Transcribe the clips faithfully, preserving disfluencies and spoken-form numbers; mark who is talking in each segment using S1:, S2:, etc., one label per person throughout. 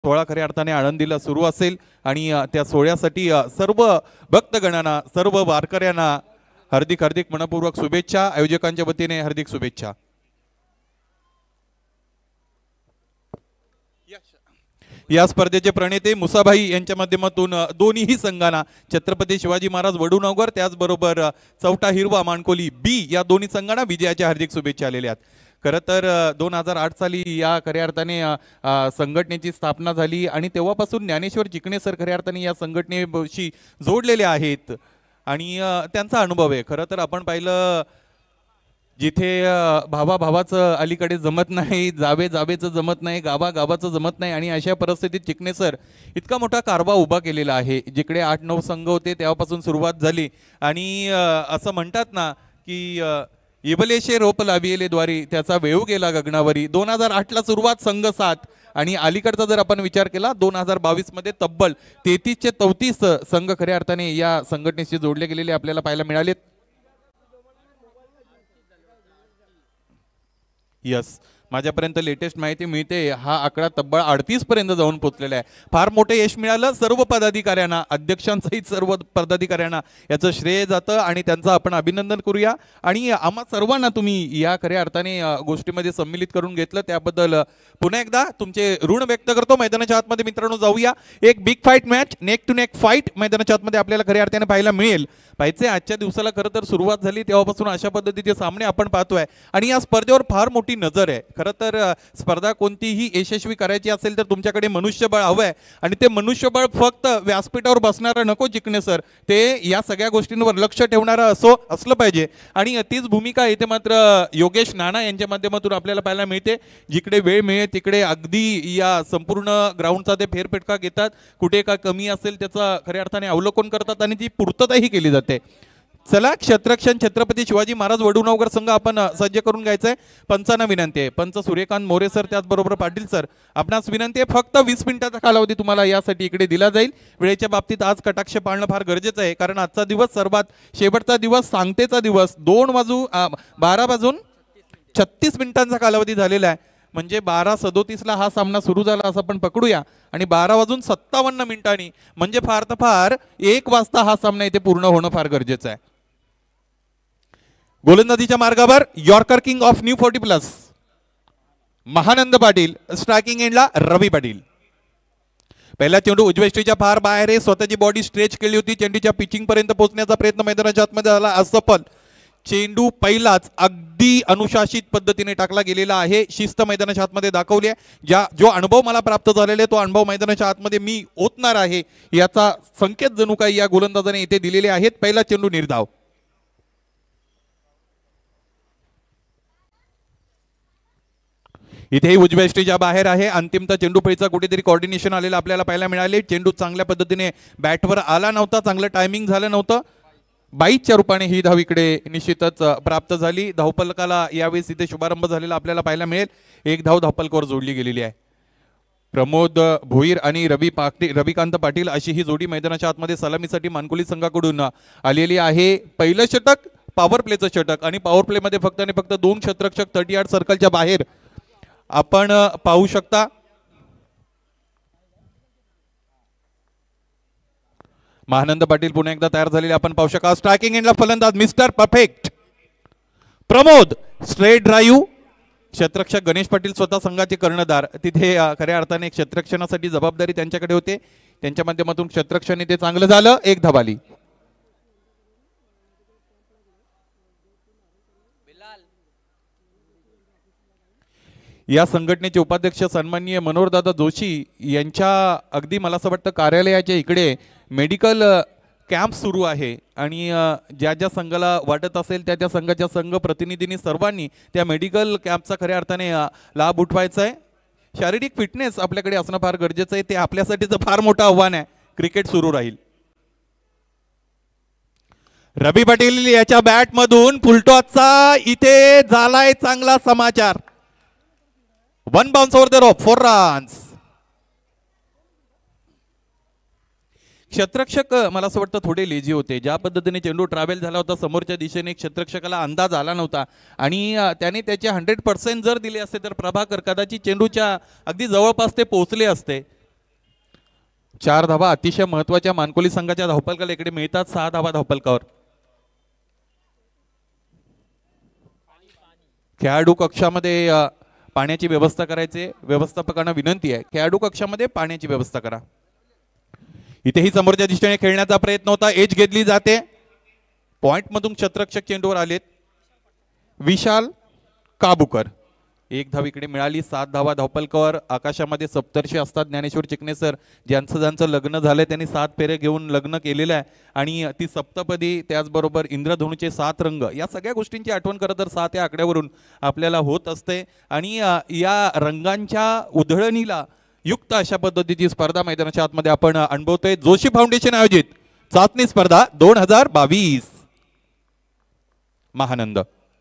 S1: सोहळा खऱ्या अर्थाने आळंदीला सुरू असेल आणि त्या सोहळ्यासाठी सर्व भक्तगणांना सर्व वारकऱ्यांना हार्दिक हार्दिक मनपूर्वक शुभेच्छा। आयोजकांच्या वतीने हार्दिक शुभेच्छा। या स्पर्धेचे प्रणेते मुसाभाई यांच्या माध्यमातून दोन्ही संघांना छत्रपती शिवाजी महाराज वडूनगर त्याचबरोबर चौटा हिरवा माणकोली बी या दोन्ही संघांना विजयाच्या हार्दिक शुभेच्छा आलेल्या आहेत। खरं तर दोन हजार आठ साली या खऱ्या अर्थाने संघटनेची स्थापना झाली आणि तेव्हापासून ज्ञानेश्वर चिकणे सर खऱ्या अर्थाने या संघटनेशी जोडलेले आहेत आणि त्यांचा अनुभव आहे। खरं तर आपण पाहिलं जिथे भावा भावाचं अलीकडे जमत नाही, जावे जावेचं जमत नाही, गावा गावाचं जमत नाही आणि अशा परिस्थितीत चिकणे सर इतका मोठा कारवा उभा केलेला आहे। जिकडे आठ नऊ संघ होते तेव्हापासून सुरुवात झाली आणि असं म्हणतात ना की इबलेशे रोप लाविले द्वारी त्याचा वेव गेला गगनावरी। दोन हजार आठ ला सुरुवात संघ सात आणि अलीकडचा जर आपण विचार केला दोन हजार बावीस मध्ये तब्बल तेहतीस चे चौतीस संघ खऱ्या अर्थाने या संघटनेशी जोडले गेलेले आपल्याला पाहायला मिळाले। यस, माझ्यापर्यंत लेटेस्ट माहिती मिळते हा आकडा तब्बल अडतीस पर्यंत जाऊन पोहोचलेला आहे। फार मोठे यश मिळालं सर्व पदाधिकाऱ्यांना, अध्यक्षांसहित सर्व पदाधिकाऱ्यांना याचं श्रेय जातं आणि त्यांचं आपण अभिनंदन करूया। आणि आम्हा सर्वांना तुम्ही या खऱ्या अर्थाने गोष्टीमध्ये सम्मिलित करून घेतलं त्याबद्दल पुन्हा एकदा तुमचे ऋण व्यक्त करतो। मैदानाच्या आतमध्ये मित्रांनो जाऊया, एक big fight match, neck to neck fight मैदानाच्या आतमध्ये आपल्याला खऱ्या अर्थाने पाहायला मिळेल। पाहिजे आजच्या दिवसाला खरं तर सुरुवात झाली तेव्हापासून अशा पद्धतीचे सामने आपण पाहतोय आणि या स्पर्धेवर फार मोठी नजर आहे। खरं तर स्पर्धा कोणतीही यशस्वी करायची असेल तर तुमच्याकडे मनुष्यबळ हवं आहे आणि ते मनुष्यबळ फक्त व्यासपीठावर बसणारं नको चिकणे सर, ते या सगळ्या गोष्टींवर लक्ष ठेवणारं असो असलं पाहिजे आणि तीच भूमिका इथे मात्र योगेश नाना यांच्या माध्यमातून आपल्याला पाहायला मिळते। जिकडे वेळ मिळेल तिकडे अगदी या संपूर्ण ग्राउंडचा ते फेरफटका घेतात, कुठे काय कमी असेल त्याचा खऱ्या अर्थाने अवलोकन करतात आणि ती पूर्तताही केली जाते। चला, क्षेत्ररक्षण छत्रपती शिवाजी महाराज वडूनगर संघ आपण सज्ज करून घ्यायचंय। पंचांना विनंती आहे, पंच सूर्यकांत मोरे सर त्याचबरोबर पाटील सर आपणास विनंती आहे फक्त वीस मिनिटाचा कालावधी तुम्हाला यासाठी इकडे दिला जाईल। वेळेच्या बाबतीत आज कटाक्ष पाळणं फार गरजेचं आहे कारण आजचा दिवस सर्वात शेवटचा दिवस, सांगतेचा दिवस, दोन वाजू बारा वाजून छत्तीस मिनिटांचा कालावधी झालेला आहे। म्हणजे बारा सदोतीस ला हा सामना सुरू झाला असं आपण पकडूया आणि बारा वाजून सत्तावन्न मिनिटांनी म्हणजे फार तर फार एक वाजता हा सामना इथे पूर्ण होणं फार गरजेचं आहे। गोलंदाजीच्या मार्गावर yorker king of new forty plus Mahanand Patil, striking एंडला रवी पाटील। पहिला चेंडू उजव्या फार बाहेर आहे, स्वतःची बॉडी स्ट्रेच केली होती, चेंडूच्या पिचिंग पर्यंत पोहोचण्याचा प्रयत्न मैदानाच्या आतमध्ये झाला असफल। चेंडू पहिलाच अगदी अनुशासित पद्धतीने टाकला गेलेला आहे, शिस्त मैदानाच्या आतमध्ये दाखवली आहे। ज्या जो अनुभव मला प्राप्त झालेला आहे तो अनुभव मैदानाच्या आतमध्ये मी ओतणार आहे याचा संकेत जणू काही या गोलंदाजाने इथे दिलेले आहेत। पहिला चेंडू निर्धाव, इथेही उजव्या स्टेजच्या बाहेर आहे। अंतिमता चेंडू फळीचा कुठेतरी कोऑर्डिनेशन आलेला आपल्याला पाहायला मिळाले। चेंडू चांगल्या पद्धतीने बॅटवर आला नव्हता, चांगलं टायमिंग झालं नव्हतं। बाईच्या रूपाने ही धाव इकडे निश्चितच प्राप्त झाली। धावफलकाला यावेळेस इथे शुभारंभ झालेला आपल्याला पाहायला मिळेल। एक धाव धावफलकावर जोडली गेलेली आहे। प्रमोद भोईर आणि रवी पाटील रविकांत पाटील अशी ही जोडी मैदानाच्या आतमध्ये सलामीसाठी मानकुली संघाकडून आलेली आहे। पहिलं षटक पॉवर प्लेचं षटक आणि पॉवर प्ले मध्ये फक्त आणि फक्त दोन क्षेत्ररक्षक थर्टी यार्ड सर्कलच्या बाहेर आपण पाहू शकता। महानंद पाटील पुन्हा एकदा तयार झालेले आपण पाहू शकता। स्ट्रायकिंग एंडला फलंदाज mister perfect Pramod, straight drive. क्षेत्ररक्षक गणेश पाटील स्वतः संघाचे कर्णधार, तिथे खऱ्या अर्थाने क्षेत्ररक्षणासाठी जबाबदारी त्यांच्याकडे होते, त्यांच्या माध्यमातून क्षेत्ररक्षण इथे चांगलं झालं। एक धाव आली। या संघटनेचे उपाध्यक्ष सन्माननीय मनोहरदादा जोशी यांच्या अगदी मला असं वाटतं कार्यालयाच्या इकडे मेडिकल कॅम्प सुरू आहे आणि ज्या ज्या संघाला वाटत असेल त्या त्या संघाच्या संघ प्रतिनिधींनी सर्वांनी त्या मेडिकल कॅम्पचा खऱ्या अर्थाने लाभ उठवायचा आहे। शारीरिक फिटनेस आपल्याकडे असणं फार गरजेचं आहे, ते आपल्यासाठीचं फार मोठं आव्हान आहे। क्रिकेट सुरू राहील। रवी पाटील याच्या बॅट मधून फुलटॉसचा इथे झालाय चांगला समाचार। One bounce over the rope, four runs. क्षेत्ररक्षक मला असं वाटतं थोडे लेझी होते, ज्या पद्धतीने चेंडू ट्रॅव्हल झाला होता समोरच्या दिशेने क्षेत्ररक्षकाला अंदाज आला नव्हता आणि त्याने त्याचे हंड्रेड पर्सेंट जर दिले असते तर प्रभाकर कदाचित चेंडूच्या अगदी जवळपास ते पोहोचले असते। चार धावा अतिशय महत्वाच्या मानकोली संघाच्या धावपलकाला इकडे मिळतात, सहा धावा धावपलकावर. खेळाडू कक्षामध्ये पाण्याची व्यवस्था करायची, व्यवस्थापकांना विनंती आहे खेळाडू कक्षामध्ये पाण्याची व्यवस्था करा. इथेही समोरच्या दिशेने खेळण्याचा प्रयत्न होता, एज घेतली जाते. पॉइंट मधून क्षेत्ररक्षक चेंडूवर आलेत विशाल काबूकर. एक धाव इकडे मिळाली, सात धावा धावपलकावर. आकाशामध्ये सप्तर्षी असतात ज्ञानेश्वर चिकणे सर, ज्यांचं ज्यांचं लग्न झालंय त्यांनी सात फेरे घेऊन लग्न केलेलं आहे. आणि ती सप्तपदी, त्याचबरोबर इंद्रधनुचे सात रंग, या सगळ्या गोष्टींची आठवण खरं तर सात या आकड्यावरून आपल्याला होत असते. आणि या रंगांच्या उधळणीला युक्त अशा पद्धतीची स्पर्धा मैदानाच्या आतमध्ये आपण अनुभवतोय. जोशी फाउंडेशन आयोजित चाचणी स्पर्धा दोन हजार बावीस महानंद.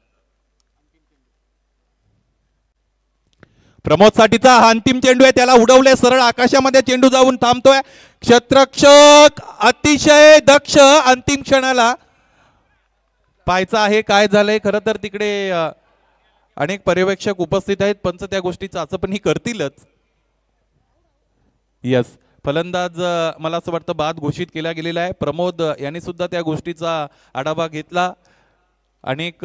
S1: प्रमोद साठीचा हा अंतिम चेंडू आहे, त्याला उडवले सरळ आकाशामध्ये, चेंडू जाऊन थांबतोय. क्षेत्ररक्षक अतिशय दक्ष, अंतिम क्षणाला पाहायचा आहे काय झालंय. खरं तर तिकडे अनेक पर्यवेक्षक उपस्थित आहेत, पंच त्या गोष्टी चाचपणी करतीलच. यस, फलंदाज मला असं वाटतं बाद घोषित केला गेलेला आहे. प्रमोद यांनी सुद्धा त्या गोष्टीचा आढावा घेतला. अनेक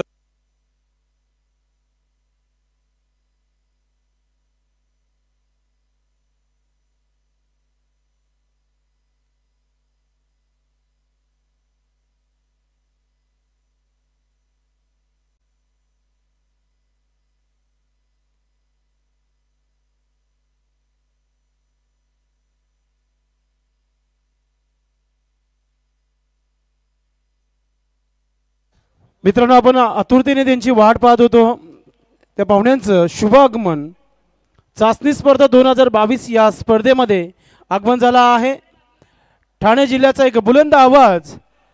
S2: मित्रांनो, आपण आतुरतेने त्यांची वाट पाहत होतो. त्या पाहुण्यांचं शुभ आगमन चाचणी स्पर्धा दोन हजार बावीस या स्पर्धेमध्ये आगमन झाला आहे. ठाणे जिल्ह्याचा एक बुलंद आवाज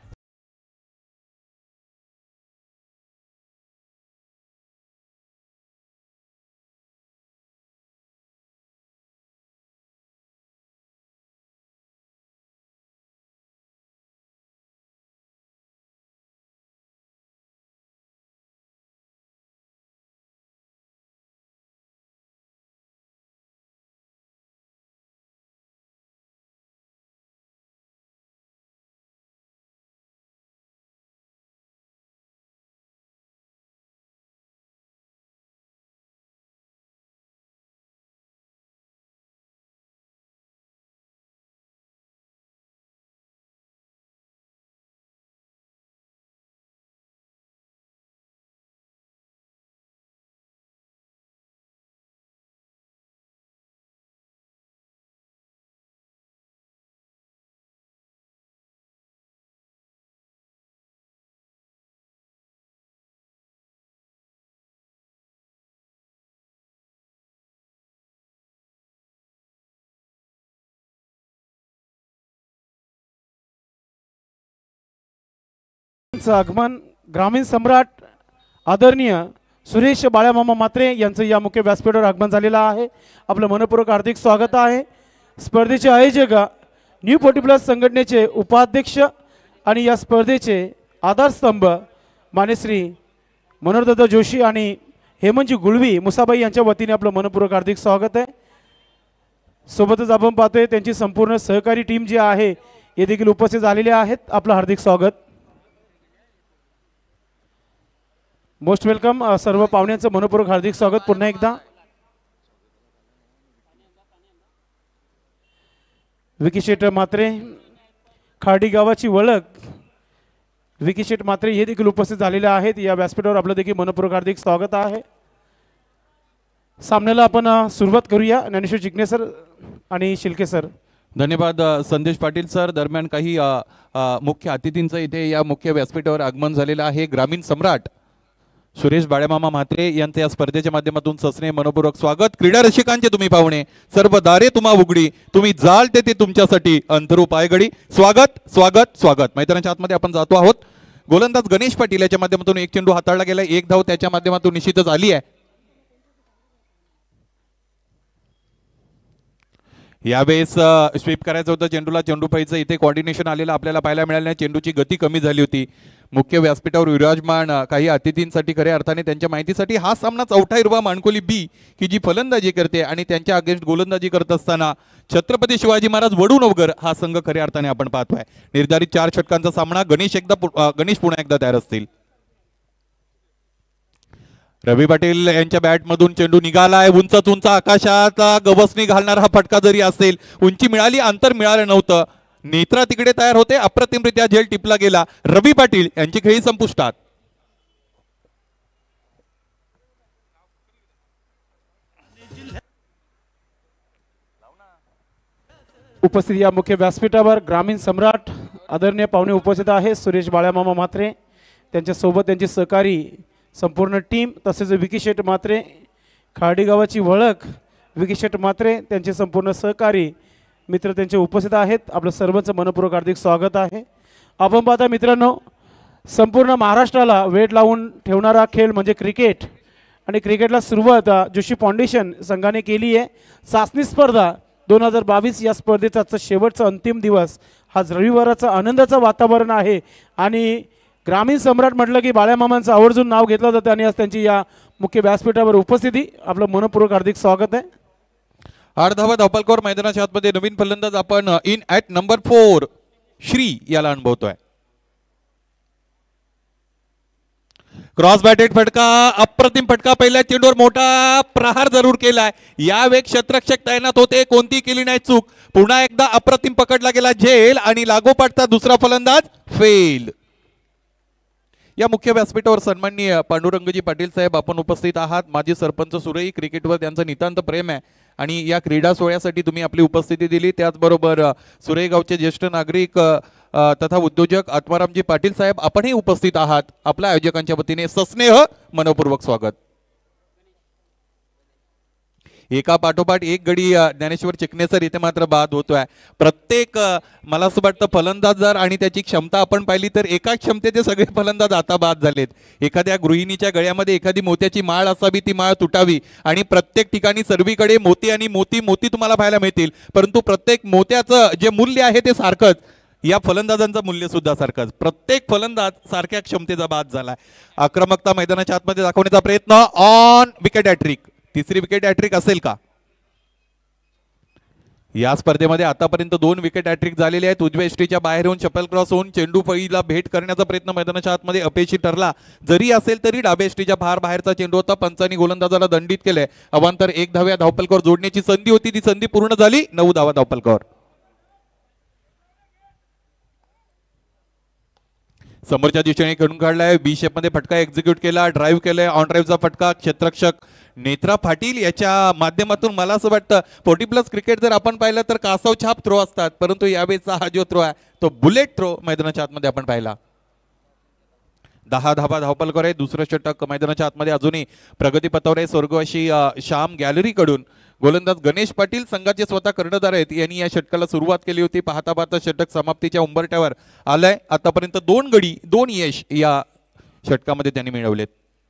S2: आगमन ग्रामीण सम्राट आदरणीय सुरेश बाळामामा म्हात्रे यांचं या मुख्य व्यासपीठावर आगमन झालेलं आहे. आपलं मनपूर्वक हार्दिक स्वागत आहे. स्पर्धेचे आयोजक न्यू फोर्टी प्लस संघटनेचे उपाध्यक्ष आणि या स्पर्धेचे आधारस्तंभ मान्यश्री मनोहरदादा जोशी आणि हेमंतजी गुळवी मुसाबाई यांच्या वतीने आपलं मनपूर्वक हार्दिक स्वागत आहे. सोबतच आपण पाहतोय त्यांची संपूर्ण सहकारी टीम जी आहे हे देखील उपस्थित झालेले आहेत. आपलं हार्दिक स्वागत. Most welcome. सर्व पाहुण्यांचं मनपूर्वक हार्दिक स्वागत पुन्हा एकदा. विकीशेट म्हात्रे, खार्डी गावाची ओळख विकीशेट म्हात्रे हे देखील उपस्थित झालेले आहेत. या व्यासपीठावर आपलं देखील मनपूर्वक हार्दिक स्वागत आहे. सामन्याला आपण सुरुवात करूया. ज्ञानेश्वर चिकणे सर आणि शिल्के सर.
S1: धन्यवाद संदेश पाटील सर. दरम्यान काही मुख्य अतिथींचं इथे या मुख्य व्यासपीठावर आगमन झालेलं आहे. ग्रामीण सम्राट सुरेश बाळामामा म्हात्रे यांचे या स्पर्धेच्या माध्यमातून ससने मनपूर्वक स्वागत. क्रीडा रसिकांचे तुम्ही पाहुणे, सर्व दारे तुम्हा उघडी, तुम्ही जाल ते तुमच्यासाठी अंतरू पायगडी. स्वागत स्वागत स्वागत. मैदानाच्या आतमध्ये आपण जातो आहोत. गोलंदाज गणेश पाटील याच्या माध्यमातून एक चेंडू हाताळला गेला, एक धाव त्याच्या माध्यमातून निश्चितच आली आहे. यावेळेस स्वीप करायचं होतं चेंडूला, चेंडू पैचं इथे कॉर्डिनेशन आलेलं आपल्याला पाहायला मिळालं नाही. चेंडूची गती कमी झाली होती. मुख्य व्यासपीठावर विराजमान अ, काही अतिथींसाठी खऱ्या अर्थाने त्यांच्या माहितीसाठी हा सामना चौथा हिरवा मानकोली बी की जी फलंदाजी करते आणि त्यांच्या अगेन्स्ट गोलंदाजी करत असताना छत्रपती शिवाजी महाराज वडूनवगर हा संघ खऱ्या अर्थाने आपण पाहतोय. निर्धारित चार षटकांचा सामना. गणेश एकदा पु- अ, गणेश पुन्हा एकदा तयार असतील. रवी पाटील यांच्या बॅटमधून चेंडू निघालाय. उंच उंच आकाशात गवसणी घालणारा हा फटका जरी असेल, उंची मिळाली, अंतर मिळालं नव्हतं. नेत्रा तिकडे तयार होते. अप्रतिमरित्या झेल टिपला गेला. रवी पाटील यांची खेळी संपुष्टात.
S2: उपस्थित या मुख्य व्यासपीठावर ग्रामीण सम्राट आदरणीय पाहुणे उपस्थित आहे. सुरेश बाळ्यामामा म्हात्रे, त्यांच्यासोबत त्यांची सहकारी संपूर्ण टीम, तसेच विकी शेट म्हात्रे, खार्डी गावाची ओळख विकी शेट म्हात्रे, त्यांचे संपूर्ण सहकारी मित्र त्यांचे उपस्थित आहेत. आपलं सर्वांचं मनपूर्वक हार्दिक स्वागत आहे. आपण पाहता मित्रांनो, संपूर्ण महाराष्ट्राला वेळ लावून ठेवणारा खेळ म्हणजे क्रिकेट आणि क्रिकेटला सुरुवात अ, जोशी फाउंडेशन संघाने केली आहे. चाचणी स्पर्धा दोन हजार बावीस या स्पर्धेचा आजचा शेवटचा अंतिम दिवस. आज रविवाराचा आनंदाचं वातावरण आहे आणि ग्रामीण सम्राट म्हटलं की बाळ्यामामांचं आवर्जून नाव घेतलं जातं आणि आज त्यांची या मुख्य व्यासपीठावर उपस्थिती. आपलं मनपूर्वक हार्दिक स्वागत आहे.
S1: आठ धावा धावपलकर मैदानाच्या आतमध्ये नवीन फलंदाज आपण in at number four Shri याला अनुभवतोय. क्रॉस बॅटेड फटका, अप्रतिम फटका. पहिल्या चेंडूवर मोठा प्रहार जरूर केलाय. यावेळी क्षेत्ररक्षक तैनात होते, कोणती केली नाही चूक. पुन्हा एकदा अप्रतिम पकडला गेला झेल आणि लागोपाठचा दुसरा फलंदाज फेल. या मुख्य व्यासपीठावर सन्माननीय पांडुरंगजी पाटील साहेब आपण उपस्थित आहात. माजी सरपंच सुरई, क्रिकेटवर त्यांचं नितांत प्रेम आहे आणि या क्रीडा सोहळ्यासाठी तुम्ही आपली उपस्थिती दिली. त्याचबरोबर अ, सुरई गावचे ज्येष्ठ नागरिक अ, अ, तथा उद्योजक आत्मारामजी पाटील साहेब आपणही उपस्थित आहात. आपल्या आयोजकांच्या वतीने सस्नेह मनपूर्वक स्वागत. एका पाठोपाठ एक गडी अ, ज्ञानेश्वर चिकनेसर इथे मात्र बाद होतोय. प्रत्येक अ, मला असं वाटतं फलंदाज जर आणि त्याची क्षमता आपण पाहिली तर एका क्षमतेचे सगळे फलंदाज आता बाद झालेत. एखाद्या गृहिणीच्या गळ्यामध्ये एखादी मोत्याची माळ असावी, ती माळ तुटावी आणि प्रत्येक ठिकाणी सर्वीकडे मोती आणि मोती मोती तुम्हाला पाहायला मिळतील, परंतु प्रत्येक मोत्याचं जे मूल्य आहे ते सारखंच. या फलंदाजांचं मूल्य सुद्धा सारखंच. प्रत्येक फलंदाज सारख्या क्षमतेचा बाद झालाय. आक्रमकता मैदानाच्या आतमध्ये दाखवण्याचा प्रयत्न. On wicket hattrick. तिसरी विकेट हॅट्रिक असेल का? या स्पर्धेमध्ये आतापर्यंत दोन विकेट हॅट्रिक झालेले आहेत. उजव्या एसटीच्या बाहेर येऊन चपल क्रॉस होऊन चेंडू फळीला भेट करण्याचा प्रयत्न मैदानाच्या आतमध्ये अपयशी ठरला. जरी असेल तरी डाव्या एसटीच्या फार बाहेरचा चेंडू होता. पंचांनी गोलंदाजाला दंडित केलंय. अवांतर एक धाव्या धावपलकर जोडण्याची संधी होती, ती संधी पूर्ण झाली. नऊ धावा धावपलकर. समोरच्या दिशेने खेळून काढलाय. बी शेप मध्ये फटका एक्झिक्यूट केला. ड्राईव्ह केलाय. ऑन ड्राईव्हचा फटका. क्षेत्ररक्षक नेत्रा पाटील याच्या माध्यमातून मला असं वाटतं फोर्टी प्लस क्रिकेट जर आपण पाहिलं तर कासव छाप थ्रो असतात, परंतु यावेळेचा हा जो थ्रो आहे तो बुलेट थ्रो मैदानाच्या आतमध्ये आपण पाहिला. दहा धावा धावपलकर आहे. दुसरं षटक मैदानाच्या आतमध्ये अजूनही प्रगतीपथावर आहे. स्वर्गवासी अ, श्याम गॅलरीकडून गोलंदाज गणेश पाटील संघाचे स्वतः कर्णधार आहेत, यांनी या षटकाला सुरुवात केली होती. पाहता पाहता षटक समाप्तीच्या उंबरठ्यावर आलंय. आतापर्यंत दोन गडी दोन यश या षटकामध्ये त्यांनी मिळवलेत.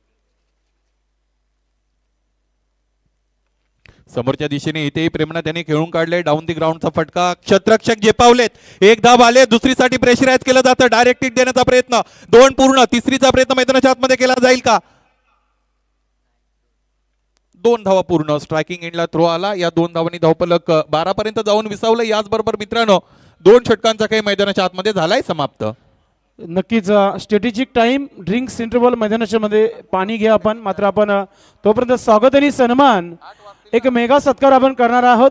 S1: समोरच्या दिशेने इथेही प्रेमना त्यांनी खेळून काढले. डाऊन दी ग्राउंडचा फटका. क्षेत्ररक्षक झेपावलेत. एक धाव आले. दुसरीसाठी प्रेशराईज केलं जातं. डायरेक्ट हिट देण्याचा प्रयत्न. दोन पूर्ण. तिसरीचा प्रयत्न मैदानाच्या आतमध्ये केला जाईल का? दोन धावा पूर्ण. स्ट्रायकिंग एंडला थ्रो आला. या दोन धावांनी धावपलक बारा पर्यंत जाऊन विसावलं. याचबरोबर मित्रांनो दोन षटकांचा काही मैदानाच्या आतमध्ये झालाय समाप्त.
S2: नक्कीच स्ट्रॅटेजिक टाइम ड्रिंक्स इंटरव्हल मैदानाच्या मध्ये पाणी घ्या आपण. मात्र आपण अ, तोपर्यंत स्वागत आणि सन्मान एक मेगा सत्कार आपण करणार आहोत.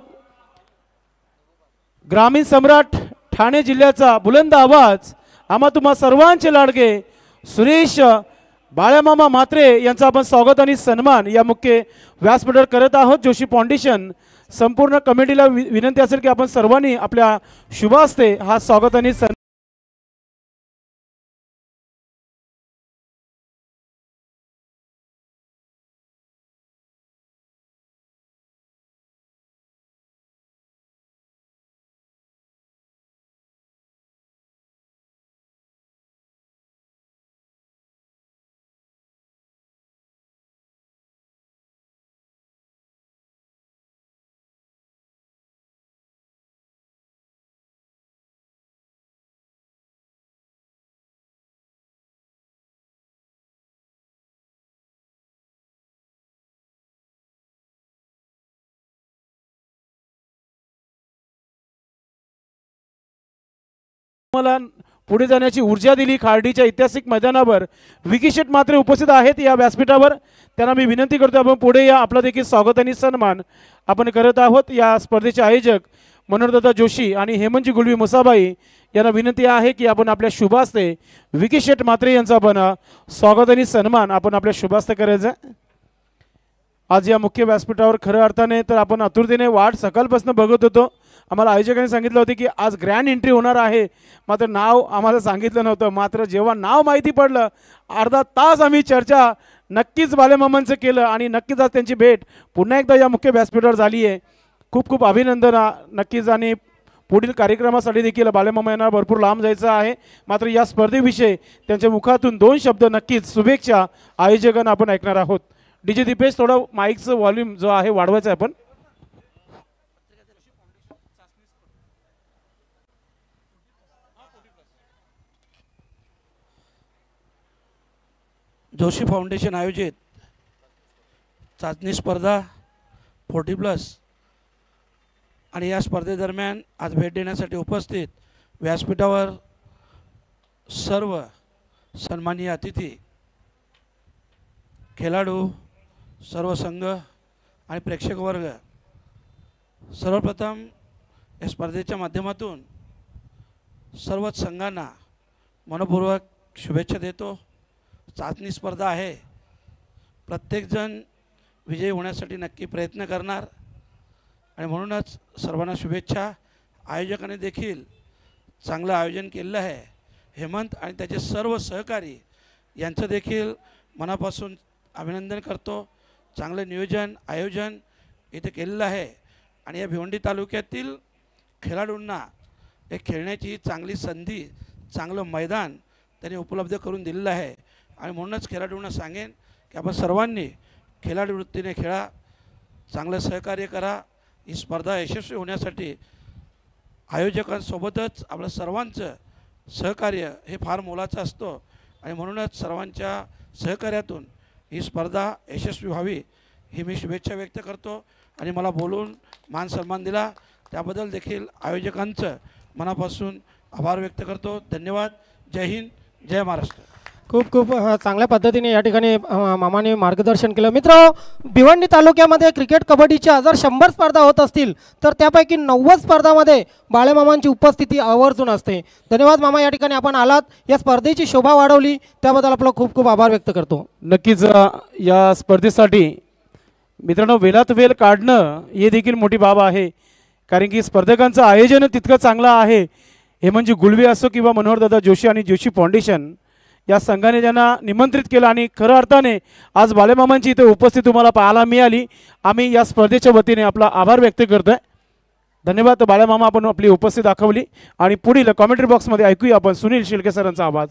S2: ग्रामीण सम्राट ठाणे जिल्ह्याचा बुलंद आवाज आम्हा तुम्हा सर्वांचे लाडके सुरेश बाळ्यामामा म्हात्रे यांचा आपण स्वागत आणि सन्मान या मुख्य व्यासपीठावर करत आहोत. जोशी फाउंडेशन संपूर्ण कमिटीला वि- विनंती असेल की आपण सर्वांनी आपल्या शुभ हस्ते हा स्वागत आणि सन्मान मला पुढे जाण्याची ऊर्जा दिली। खार्डीच्या ऐतिहासिक मैदानावर विकी शेट मात्रे उपस्थित आहेत या व्यासपीठावर, त्यांना मी विनंती करतो आपण पुढे या, आपला देखील स्वागत आणि सन्मान आपण करत आहोत। या स्पर्धेचे आयोजक मनोहरदादा जोशी आणि हेमंतजी गुलवी मुसाबाई यांना विनंती आहे की आपण आपल्या शुभ हस्ते विकी शेट मात्रे यांचा आपण स्वागत आणि सन्मान आपण आपल्या शुभ हस्ते करायचा। आज या मुख्य व्यासपीठावर खऱ्या अर्थाने तर आपण आतुरतेने वाट सकाळपासून बघत होतो। आम्हाला आयोजकांनी सांगितलं होतं की आज ग्रँड एंट्री होणार आहे, मात्र नाव आम्हाला सांगितलं नव्हतं। मात्र जेव्हा नाव माहिती पडलं अर्धा तास आम्ही चर्चा नक्कीच बालेमामांचं केलं आणि नक्कीच आज त्यांची भेट पुन्हा एकदा या मुख्य व्यासपीठावर झाली आहे। खूप खूप अभिनंदन नक्कीच, आणि पुढील कार्यक्रमासाठी देखील बालेमामा यांना भरपूर लांब जायचं आहे। मात्र या स्पर्धेविषयी त्यांच्या मुखातून दोन शब्द नक्कीच शुभेच्छा आयोजकांना आपण ऐकणार आहोत। डीजे दीपेश थोडं माईकचं व्हॉल्यूम जो आहे वाढवायचं आहे आपण।
S3: जोशी फाउंडेशन आयोजित चाचणी स्पर्धा फोर्टी प्लस आणि या स्पर्धेदरम्यान आज भेट देण्यासाठी उपस्थित व्यासपीठावर सर्व सन्माननीय अतिथी, खेळाडू, सर्व संघ आणि प्रेक्षक वर्ग, सर्वप्रथम या स्पर्धेच्या माध्यमातून सर्वच संघांना मनपूर्वक शुभेच्छा देतो। चाचणी स्पर्धा आहे, प्रत्येकजण विजयी होण्यासाठी नक्की प्रयत्न करणार आणि म्हणूनच सर्वांना शुभेच्छा। आयोजकांनी देखील चांगलं आयोजन केलेलं आहे। हेमंत आणि त्याचे सर्व सहकारी यांचं देखील मनापासून अभिनंदन करतो। चांगलं नियोजन आयोजन इथे केलेलं आहे आणि या भिवंडी तालुक्यातील खेळाडूंना एक खेळण्याची चांगली संधी, चांगलं मैदान त्यांनी उपलब्ध करून दिलेलं आहे आणि म्हणूनच खेळाडूंना सांगेन की आपण सर्वांनी खेळाडू वृत्तीने खेळा, चांगलं सहकार्य करा। ही स्पर्धा यशस्वी होण्यासाठी आयोजकांसोबतच आपलं सर्वांचं सहकार्य हे फार मोलाचं असतो आणि म्हणूनच सर्वांच्या सहकार्यातून ही स्पर्धा यशस्वी व्हावी ही मी शुभेच्छा व्यक्त करतो आणि मला बोलून मान सन्मान दिला त्याबद्दल देखील आयोजकांचं मनापासून आभार व्यक्त करतो। धन्यवाद। जय हिंद, जय महाराष्ट्र।
S4: खूप खूप चांगल्या पद्धतीने या ठिकाणी मामाने मार्गदर्शन केलं। मित्र, भिवंडी तालुक्यामध्ये क्रिकेट कबड्डीच्या जर शंभर स्पर्धा होत असतील तर त्यापैकी नव्वद स्पर्धामध्ये बाळेमामांची उपस्थिती आवर्जून असते। धन्यवाद मामा, या ठिकाणी आपण आलात, या स्पर्धेची शोभा वाढवली त्याबद्दल आपला खूप खूप आभार व्यक्त करतो।
S2: नक्कीच या स्पर्धेसाठी मित्रांनो वेलात वेल काढणं हे देखील मोठी बाब आहे, कारण की स्पर्धकांचं आयोजन तितकं चांगलं आहे। हेमंतजी गुलवे असो किंवा मनोहरदादा जोशी आणि जोशी फाउंडेशन या संघाने ज्यांना निमंत्रित केलं आणि खऱ्या अर्थाने आज बालेमामांची इथे उपस्थिती तुम्हाला पाहायला मिळाली, आम्ही या स्पर्धेच्या वतीने आपला आभार व्यक्त करतोय। धन्यवाद बालेमामा, आपण आपली उपस्थिती दाखवली आणि पुढील कॉमेंट्री बॉक्समध्ये ऐकूया आपण सुनील शिलके सरांचा आवाज।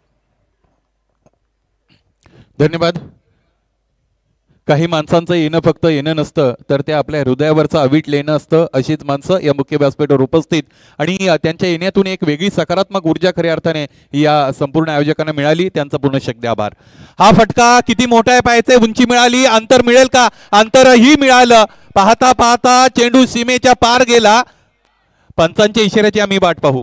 S1: धन्यवाद। काही माणसांचं येणं फक्त येणं नसतं तर ते आपल्या हृदयावरचं अवीट लेणं असतं। अशीच माणसं या मुख्य व्यासपीठावर उपस्थित आणि त्यांच्या येण्यातून एक वेगळी सकारात्मक ऊर्जा खऱ्या अर्थाने या संपूर्ण आयोजकांना मिळाली, त्यांचा पूर्ण शक्ती आभार। हा फटका किती मोठा आहे पाहायचे, उंची मिळाली, अंतर मिळेल का? अंतरही मिळालं। पाहता पाहता चेंडू सीमेच्या पार गेला। पंचांच्या इशाऱ्याची आम्ही वाट पाहू।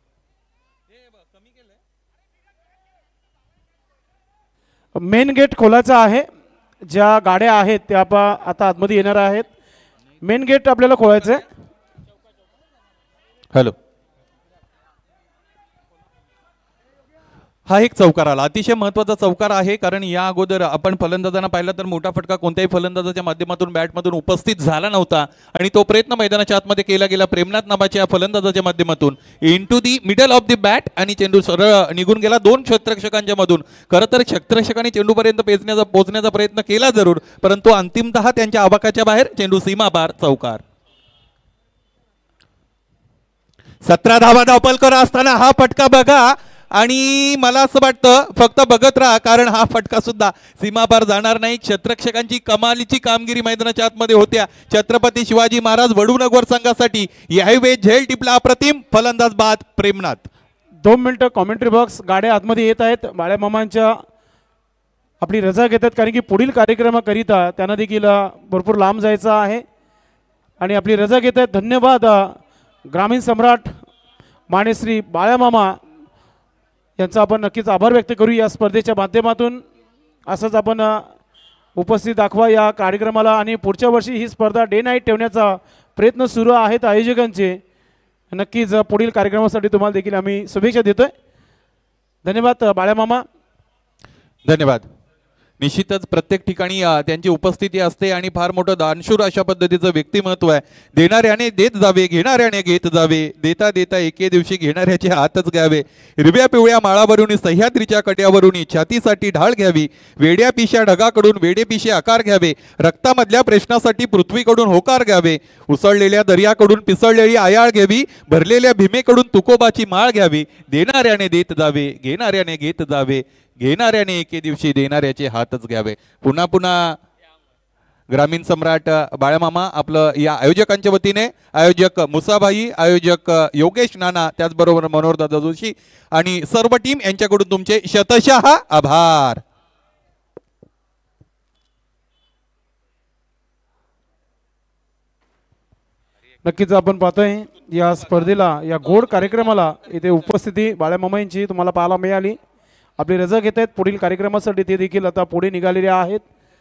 S2: मेन गेट खोलायचा आहे, ज्या गाड्या आहेत त्या आता आतमध्ये येणार आहेत। मेन गेट आपल्याला खोलायचं आहे।
S1: हॅलो, हा एक चौकार आला, अतिशय महत्त्वाचा चौकार आहे, कारण या अगोदर आपण फलंदाजांना पाहिलं तर मोठा फटका कोणत्याही फलंदाजाच्या माध्यमातून बॅटमधून उपस्थित झाला नव्हता आणि तो प्रयत्न मैदानाच्या आतमध्ये केला गेला प्रेमनाथ नावाच्या फलंदाजाच्या माध्यमातून into the middle of the bat आणि चेंडू सरळ निघून गेला दोन क्षेत्ररक्षकांच्या मधून। खरं तर क्षेत्ररक्षकांनी चेंडूपर्यंत पेचण्याचा पोहोचण्याचा प्रयत्न केला जरूर, परंतु अंतिमतः त्यांच्या आवाकाच्या बाहेर चेंडू सीमा पार, चौकार। सतरा धावा धावपलकर असताना हा फटका बघा आणि मला असं वाटतं फक्त बघत राहा, कारण हा फटका सुद्धा सीमापार जाणार नाही। क्षेत्ररक्षकांची कमालीची कामगिरी मैदानाच्या आतमध्ये होत्या। छत्रपती शिवाजी महाराज वडूनगर संघासाठी यावेळी झेल टिपला अप्रतिम, फलंदाज बाद प्रेमनाथ।
S2: दोन मिनिटं कॉमेंट्री बॉक्स, गाड्या आतमध्ये येत आहेत, बाळेमामांच्या आपली रजा घेतात, कारण की पुढील कार्यक्रमाकरिता त्यांना देखील भरपूर लांब जायचं आहे आणि आपली रजा घेत आहेत। धन्यवाद ग्रामीण सम्राट मानेश्री बाळामामा यांचा आपण नक्कीच आभार व्यक्त करू या स्पर्धेच्या माध्यमातून. असंच आपण अ, उपस्थित दाखवा या कार्यक्रमाला आणि पुढच्या वर्षी ही स्पर्धा डे नाईट ठेवण्याचा प्रयत्न सुरू आहेत आयोजकांचे. नक्कीच अ, पुढील कार्यक्रमासाठी तुम्हाला देखील आम्ही शुभेच्छा देतोय. धन्यवाद अ, बाळामामा.
S1: धन्यवाद. निश्चितच प्रत्येक ठिकाणी अ, त्यांची उपस्थिती असते आणि फार मोठं दानशूर अशा पद्धतीचं व्यक्तिमत्व आहे. देणाऱ्याने देत जावे, घेणाऱ्याने घेत जावे, देता देता एके दिवशी घेणाऱ्याचे हातच घ्यावे. हिरव्या पिवळ्या माळावरून सह्याद्रीच्या कट्यावरून छातीसाठी ढाळ घ्यावी. वेड्या पिशा ढगाकडून वेडे पिशे आकार घ्यावे. रक्तामधल्या प्रश्नासाठी पृथ्वीकडून होकार घ्यावे. उसळलेल्या दर्याकडून पिसळलेली आयाळ घ्यावी. भरलेल्या भीमेकडून तुकोबाची माळ घ्यावी. देणाऱ्याने देत जावे, घेणाऱ्याने घेत जावे, घेणाऱ्याने एके दिवशी देणाऱ्याचे हातच घ्यावे. पुन्हा पुन्हा ग्रामीण सम्राट बाळामामा आपलं या आयोजकांच्या वतीने, आयोजक मुसाभाई, आयोजक योगेश नाना, त्याचबरोबर मनोहरदादा जोशी आणि सर्व टीम यांच्याकडून तुमचे शतशः आभार.
S2: नक्कीच आपण पाहतोय या स्पर्धेला, या गोड कार्यक्रमाला इथे उपस्थिती बाळामामा यांची तुम्हाला पाहायला मिळाली. आपली रजा घेत आहेत पुढील कार्यक्रमासाठी, ते देखील आता पुढे निघालेले आहेत.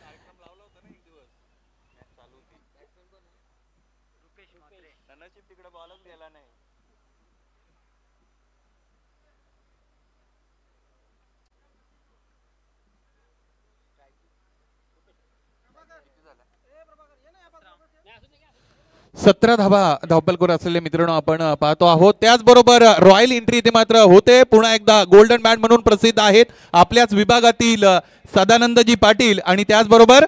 S1: सतरा धावा धावपलकर असलेले मित्रांनो आपण पाहतो आहोत. त्याचबरोबर रॉयल एंट्री इथे मात्र होते. पुन्हा एकदा गोल्डन बॅट म्हणून प्रसिद्ध आहेत आपल्याच विभागातील सदानंदजी पाटील आणि त्याचबरोबर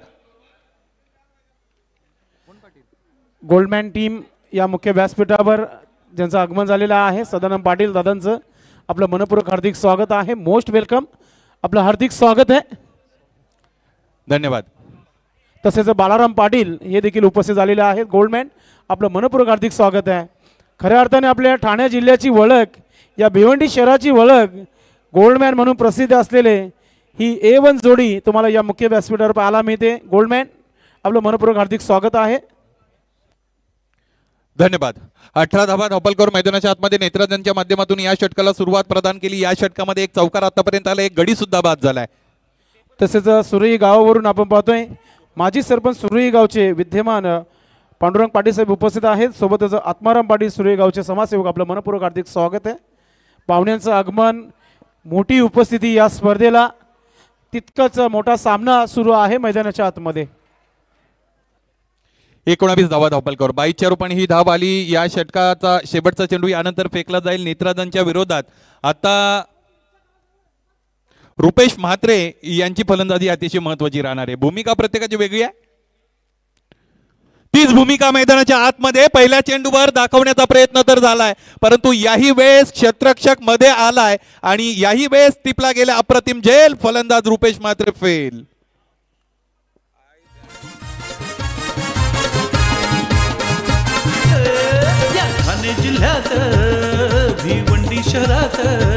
S2: गोल्डमॅन टीम या मुख्य व्यासपीठावर ज्यांचं आगमन झालेलं आहे. सदानंद पाटील दादांचं आपलं मनपूर्वक हार्दिक स्वागत आहे. मोस्ट वेलकम, आपलं हार्दिक स्वागत आहे.
S1: धन्यवाद.
S2: तसेच बालाराम पाटील हे देखील उपस्थित झालेले आहेत. गोल्डमॅन, आपलं मनपूर्वक हार्दिक स्वागत आहे. खऱ्या अर्थाने आपल्या ठाणे जिल्ह्याची ओळख, या भिवंडी शहराची ओळख गोल्डमॅन म्हणून प्रसिद्ध असलेले ही ए वन जोडी तुम्हाला या मुख्य व्यासपीठावर पाहायला मिळते. गोल्डमॅन, आपलं मनपूर्वक हार्दिक स्वागत आहे.
S1: धन्यवाद. अठरा धावा धावपलकर मैदानाच्या आतमध्ये नेत्रजनच्या माध्यमातून या षटकाला सुरुवात प्रदान केली. या षटकामध्ये एक चौकार आतापर्यंत आला, एक गडी सुद्धा बाद झालाय.
S2: तसेच सुरई गावावरून आपण पाहतोय माजी सरपंच सुरई गावचे विद्यमान पांडुरंग पाटील साहेब उपस्थित आहेत. सोबतच आत्माराम पाटील सुरई गावचे समाजसेवक, आपलं मनपूर्वक हार्दिक स्वागत आहे. पाहुण्यांचं आगमन, मोठी उपस्थिती या स्पर्धेला, तितकंच मोठा सामना सुरू आहे मैदानाच्या आतमध्ये.
S1: एकोणावीस धावा धावपलकर, बाईसच्या रूपाने ही धाव आली. या षटकाचा शेवटचा चेंडू यानंतर फेकला जाईल नेत्राजनच्या विरोधात. आता रुपेश म्हात्रे यांची फलंदाजी अतिशय महत्वाची राहणार आहे. भूमिका प्रत्येकाची वेगळी आहे. तीच भूमिका मैदानाच्या आतमध्ये पहिल्या चेंडूवर दाखवण्याचा प्रयत्न तर झालाय, परंतु याही वेळेस क्षेत्ररक्षक मध्ये आलाय आणि याही वेळेस टिपला गेला अप्रतिम झेल. फलंदाज रुपेश म्हात्रे फेल.
S5: ठाणे जिल्ह्यात भिवंडी शहरात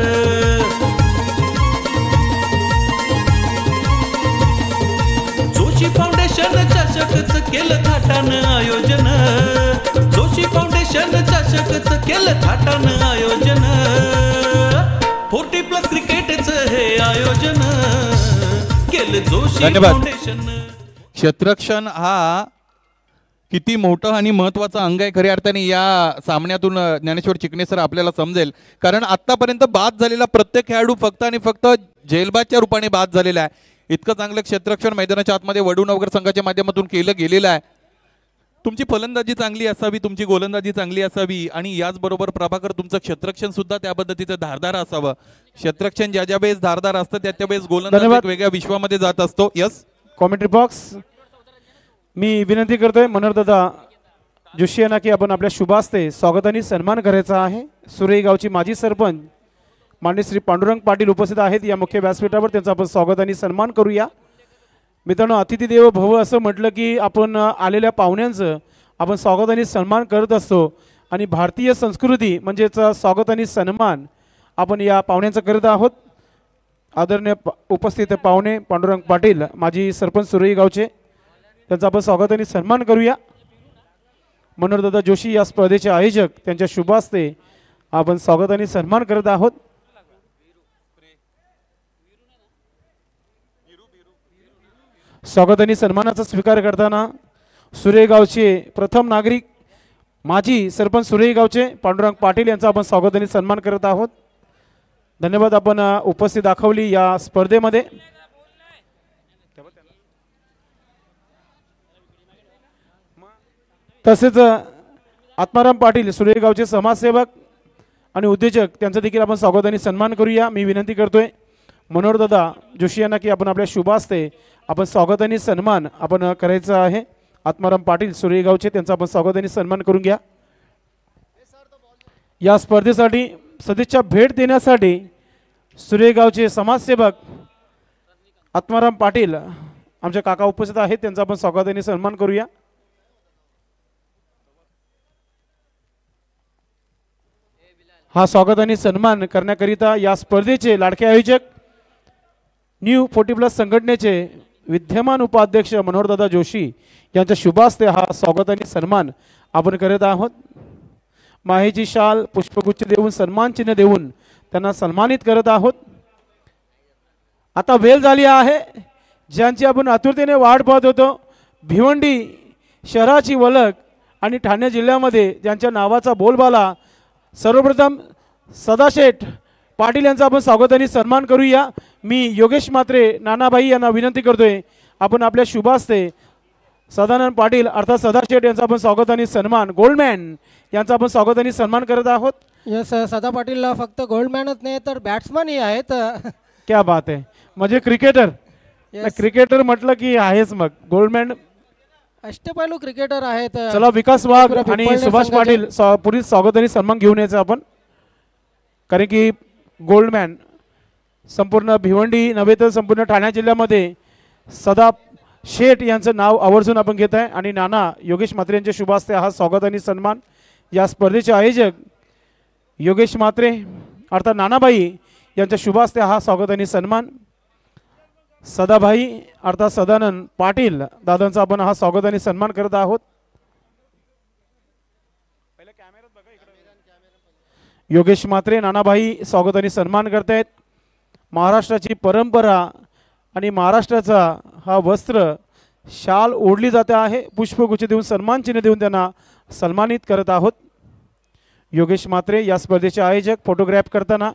S5: जोशी फाउंडेशन चषकच केलं थाटानं आयोजन. जोशी फाउंडेशन चषकच केलं थाटानं आयोजन. फोर्टी प्लस क्रिकेटचं हे आयोजन केलं जोशी फाउंडेशन.
S1: क्षेत्ररक्षण हा किती मोठं आणि महत्वाचं अंग आहे खऱ्या अर्थाने या सामन्यातून ज्ञानेश्वर चिकणे सर आपल्याला समजेल. कारण आतापर्यंत बाद झालेला प्रत्येक खेळाडू फक्त आणि फक्त झेलबादच्या रूपाने बाद झालेला आहे. इतकं चांगलं क्षेत्ररक्षण मैदानाच्या आतमध्ये वडूनगर संघाच्या माध्यमातून केलं गेलेलं आहे. तुमची फलंदाजी चांगली असावी, तुमची गोलंदाजी चांगली असावी आणि याचबरोबर प्रभाकर तुमचं क्षेत्ररक्षण सुद्धा त्या पद्धतीचं धारदार असावं. क्षेत्ररक्षण ज्या ज्या वेळेस धारदार असतं त्या त्या वेळेस गोलंदाज वेगळ्या विश्वामध्ये जात असतो. यस,
S2: कॉमेंट्री बॉक्स, मी विनंती करतोय मनोहरदादा जोशी यांना की आपण आपल्या शुभास्ते स्वागताने सन्मान करायचा आहे. सुरई गावची माजी सरपंच माननीय श्री पांडुरंग पाटील उपस्थित आहेत या मुख्य व्यासपीठावर. त्यांचा आपण स्वागताने सन्मान करूया. मित्रांनो, अतिथी देवो भव असं म्हटलं की आपण आलेल्या पाहुण्यांचं आपण स्वागताने सन्मान करत असतो आणि भारतीय संस्कृती म्हणजेच स्वागताने सन्मान आपण या पाहुण्यांचा करत आहोत. आदरणीय उपस्थित पाहुणे पांडुरंग पाटील माजी सरपंच सुरई गावचे, त्यांचा आपण स्वागताने सन्मान करूया. मनोहरदादा जोशी या स्पर्धेचे आयोजक, त्यांच्या शुभास्ते आपण स्वागत आणि सन्मान करत आहोत. स्वागत आणि सन्मानाचा स्वीकार करताना सुरेगावचे प्रथम नागरिक माजी सरपंच सुरेगावचे पांडुरंग पाटील यांचा आपण स्वागत आणि सन्मान करत आहोत. धन्यवाद, आपण उपस्थिती दाखवली या स्पर्धेमध्ये. तसेच आत्माराम पाटील सुरेगावचे समाजसेवक आणि उद्योजक त्यांचं देखील आपण स्वागत आणि सन्मान करूया. मी विनंती करतोय मनोहरदादा जोशी यांना की आपण आपल्या शुभास्ते आपण स्वागत आणि सन्मान आपण करायचं आहे. आत्माराम पाटील सुरेगावचे त्यांचा आपण स्वागत आणि सन्मान करून घ्या. या स्पर्धेसाठी सदिच्छा भेट देण्यासाठी सुरेगावचे समाजसेवक आत्माराम पाटील आमचे काका उपस्थित आहेत, त्यांचा आपण स्वागत आणि सन्मान करूया. हा स्वागत आणि सन्मान करण्याकरिता या स्पर्धेचे लाडके आयोजक न्यू फोर्टी प्लस संघटनेचे विद्यमान उपाध्यक्ष मनोहरदादा जोशी यांच्या शुभास्ते हा स्वागत आणि सन्मान आपण करत आहोत. माहेची शाल पुष्पगुच्छ देऊन सन्मान चिन्ह देऊन त्यांना सन्मानित करत आहोत. आता वेळ झाली आहे ज्यांची आपण आतुरतेने वाट पाहत होतो. भिवंडी शहराची वलक आणि ठाणे जिल्ह्यामध्ये ज्यांच्या नावाचा बोलबाला, सर्वप्रथम सदाशेठ पाटील यांचा आपण स्वागत आणि सन्मान करूया. मी योगेश म्हात्रे नानाभाई यांना विनंती करतोय आपण आपल्या शुभास्ते सदानंद पाटील अर्थात सदाशेठ यांचा आपण स्वागत आणि सन्मान, गोल्डमॅन यांचा आपण स्वागत आणि सन्मान करत आहोत.
S4: यस, सदा पाटीलला फक्त गोल्डमॅनच नाही तर बॅट्समनही आहेत.
S2: क्या बात आहे, म्हणजे क्रिकेटर. क्रिकेटर म्हटलं की आहेच मग गोल्डमॅन,
S4: अष्टपैलू क्रिकेटर आहेत.
S2: चला विकास वाघ आणि सुभाष पाटील पुढील स्वागत आणि सन्मान घेऊन यायचं आपण, कारण की गोल्डमॅन संपूर्ण भिवंडी नव्हे तर संपूर्ण ठाणे जिल्ह्यामध्ये सदा शेठ यांचं नाव आवर्जून आपण घेत आहे. आणि नाना योगेश म्हात्रे यांच्या शुभास्ते हा स्वागत आणि सन्मान. या स्पर्धेचे आयोजक योगेश म्हात्रे अर्थात नानाबाई यांच्या शुभास्ते हा स्वागत आणि सन्मान. सदाभाई अर्थात सदानंद पाटील दादांचा आपण हा स्वागत आणि सन्मान करत आहोत. योगेश म्हात्रे नानाभाई स्वागत आणि सन्मान करतायत. महाराष्ट्राची परंपरा आणि महाराष्ट्राचा हा वस्त्र शाल ओढली जाते आहे. पुष्पगुच्छ देऊन सन्मान चिन्ह देऊन त्यांना सन्मानित करत आहोत. योगेश म्हात्रे या स्पर्धेचे आयोजक फोटोग्राफ करताना.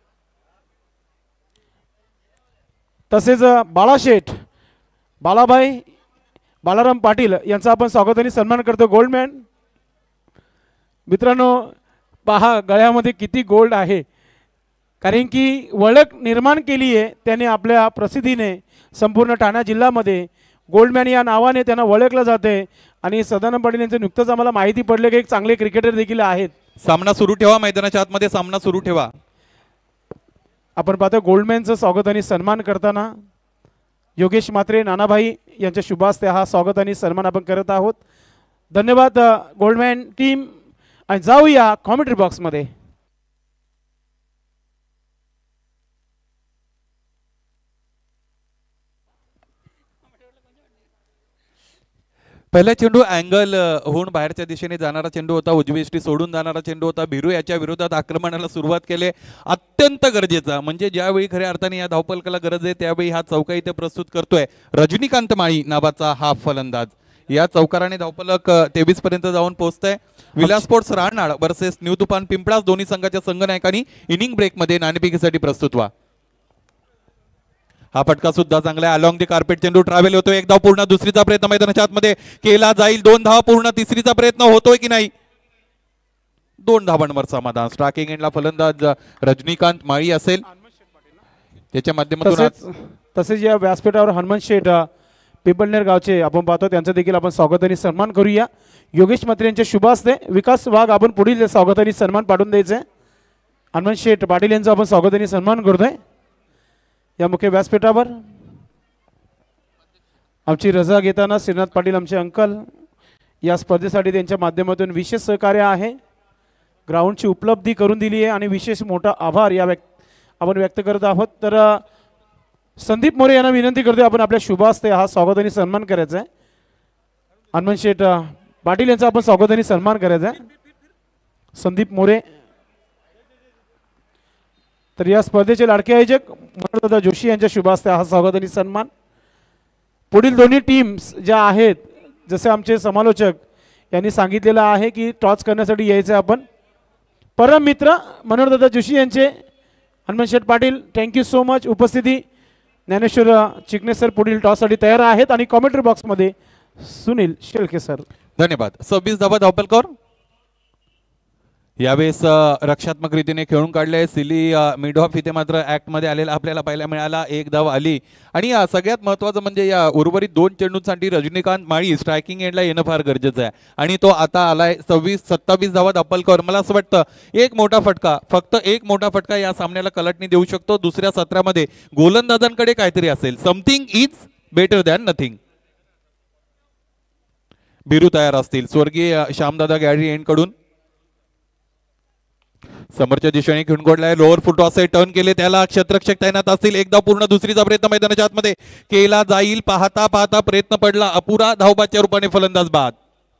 S2: तसेच बाळाशेठ बालाभाई बालाराम पाटील यांचा आपण स्वागत आणि सन्मान करतो. गोल्डमॅन मित्रांनो पहा गळ्यामध्ये किती गोल्ड आहे, कारण की ओळख निर्माण केली आहे त्याने आपल्या प्रसिद्धीने संपूर्ण ठाणे जिल्ह्यामध्ये. गोल्डमॅन या नावाने त्यांना ओळखलं जाते. आणि सदानंद पाटील यांचं नुकतंच आम्हाला माहिती पडले की एक चांगले क्रिकेटर देखील आहेत.
S1: सामना सुरू ठेवा, मैदानाच्या आतमध्ये सामना सुरू ठेवा.
S2: आपण पाहतो गोल्डमॅनचं स्वागत आणि सन्मान करताना योगेश म्हात्रे नानाभाई यांच्या शुभास्ते हा स्वागत आणि सन्मान आपण करत आहोत. धन्यवाद गोल्डमॅन टीम. आणि जाऊया कॉमेंट्री बॉक्समध्ये.
S1: पहिला चेंडू अँगल होऊन बाहेरच्या दिशेने जाणारा चेंडू होता. उजवी यष्टी सोडून जाणारा चेंडू होता. भिरू याच्या विरोधात आक्रमणाला सुरुवात केली. अत्यंत गरजेचा म्हणजे ज्यावेळी खऱ्या अर्थाने या धावपलकाला गरज आहे त्यावेळी हा चौका इथे प्रस्तुत करतोय रजनीकांत माळी नावाचा हा फलंदाज. या चौकाराने धावपलक तेवीस पर्यंत जाऊन पोहोचतंय. विलास स्पोर्ट्स राहणार वर्सेस न्यू तुफान पिंपळास दोन्ही संघाच्या संघनायकांनी इनिंग ब्रेक मध्ये नाणेफेकीसाठी प्रस्तुत व्हा. हा फटका सुद्धा चांगला आहे. अलॉंग दी कार्पेट चेंडू ट्रॅव्हल होतोय. एक धाव पूर्ण. दुसरीचा प्रयत्न मैदानाच्या आतमध्ये केला जाईल. दोन धाव पूर्ण. तिसरीचा प्रयत्न होतोय की नाही? दोन धावांवर समाधान. स्ट्रायकिंग एंडला फलंदाज रजनीकांत माळी असेल. त्याच्या माध्यमातून
S2: तसेच या व्यासपीठावर हनुमंत शेठ पिंपळनेर गावचे आपण पाहतो त्यांचं देखील आपण स्वागत आणि सन्मान करूया. योगेश म्हात्रे यांच्या शुभास्ते विकास वाघ आपण पुढील स्वागत आणि सन्मान पाठवून द्यायचे. हनुमंत शेठ पाटील यांचा आपण स्वागत आणि सन्मान करतोय या मुख्य व्यासपीठावर. आमची रजा घेताना श्रीनाथ पाटील आमचे अंकल या स्पर्धेसाठी त्यांच्या माध्यमातून विशेष सहकार्य आहे. ग्राउंडची उपलब्धी करून दिली आहे आणि विशेष मोठा आभार या व्यक्त आपण व्यक्त करत आहोत. तर संदीप मोरे यांना विनंती करतोय आपण आपल्या शुभास्ते हा स्वागत आणि सन्मान करायचा आहे. हनुमंत शेठ पाटील यांचा आपण स्वागत आणि सन्मान करायचा आहे. संदीप मोरे तर या स्पर्धेचे लाडके आयोजक मनोहरदादा जोशी यांच्या शुभ हस्ते हा स्वागत आणि सन्मान. पुढील दोन्ही टीम्स ज्या आहेत, जसे आमचे समालोचक यांनी सांगितलेलं आहे की टॉस करण्यासाठी यायचं आपण. परम मित्र मनोहरदादा जोशी यांचे Hanuman Sheth Patil thank you so much उपस्थिती. ज्ञानेश्वर चिकणे सर पुढील टॉससाठी तयार आहेत आणि कॉमेंट्री बॉक्समध्ये सुनील शेळके सर.
S1: धन्यवाद. सव्वीस धावा धावपलकर यावेळेस रक्षात्मक रीतीने खेळून काढले. सिली मिड ऑफ इथे मात्र ऍक्ट मध्ये आलेला आपल्याला पाहायला मिळाला. एक धाव आली आणि सगळ्यात महत्त्वाचं म्हणजे या उर्वरित दोन चेंडूंसाठी रजनीकांत माळी स्ट्रायकिंग एंडला येणं फार गरजेचं आहे आणि तो आता आलाय. सव्वीस सत्तावीस धावा धापलकर. मला असं वाटतं एक मोठा फटका, फक्त एक मोठा फटका या सामन्याला कलटणी देऊ शकतो. दुसऱ्या सत्रामध्ये गोलंदाजांकडे काहीतरी असेल. Something is better than nothing. Biru तयार असतील स्वर्गीय श्यामदादा गॅलरी एंड कडून. समोरच्या दिशेने खेळून गोडलाय. लोअर फुट टॉस टर्न केले, त्याला क्षेत्ररक्षक तैनात असतील. एकदा पूर्ण दुसरीचा प्रयत्न मैदानाच्या आतमध्ये केला जाईल. पाहता पाहता प्रयत्न पडला अपुरा. धावबाच्या रूपाने फलंदाज बाद.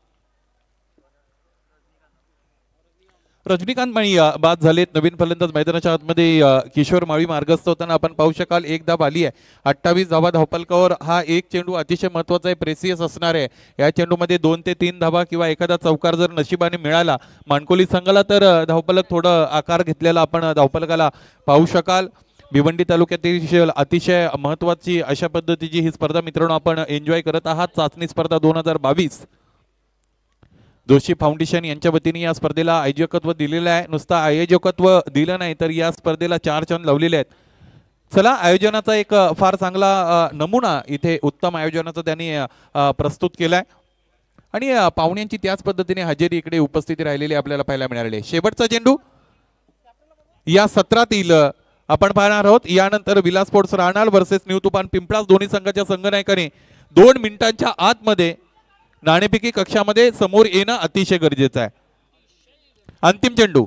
S1: रजनीकांत माळी बाद झालेत. नवीन फलंदाज मैदानाच्या आतमध्ये किशोर माळी मार्गस्थ होताना आपण पाहू शकाल. एक धाव आली आहे. अठ्ठावीस धावा धावपलकावर. हा एक चेंडू अतिशय महत्वाचा आहे, प्रेसियस असणार आहे. या चेंडूमध्ये दोन ते तीन धावा किंवा एखादा चौकार जर नशिबाने मिळाला मानकोली संघाला तर धावपलक थोडं आकार घेतलेला आपण धावपलकाला पाहू शकाल. भिवंडी तालुक्यातील अतिशय महत्वाची अशा पद्धतीची ही स्पर्धा मित्रांनो आपण एन्जॉय करत आहात. चाचणी स्पर्धा दोन हजार बावीस जोशी फाउंडेशन यांच्या वतीने या स्पर्धेला आयोजकत्व दिलेलं आहे. नुसतं आयोजकत्व दिलं नाही तर या स्पर्धेला चार चंद लावलेले आहेत. चला, आयोजनाचा एक फार चांगला नमुना इथे उत्तम आयोजनाचा त्यांनी प्रस्तुत केलाय आणि पाहुण्यांची त्याच पद्धतीने हजेरी इकडे उपस्थिती राहिलेली आपल्याला पाहायला मिळाली. शेवटचा चेंडू या सत्रातील आपण पाहणार आहोत. यानंतर विलास स्पोर्ट्स राहणार वर्सेस न्यू तुफान पिंपळास. दोन्ही संघाच्या संघनायकाने दोन मिनिटांच्या आतमध्ये नाणेफेकी कक्षामध्ये समोर येणं अतिशय गरजेचं आहे. अंतिम चेंडू.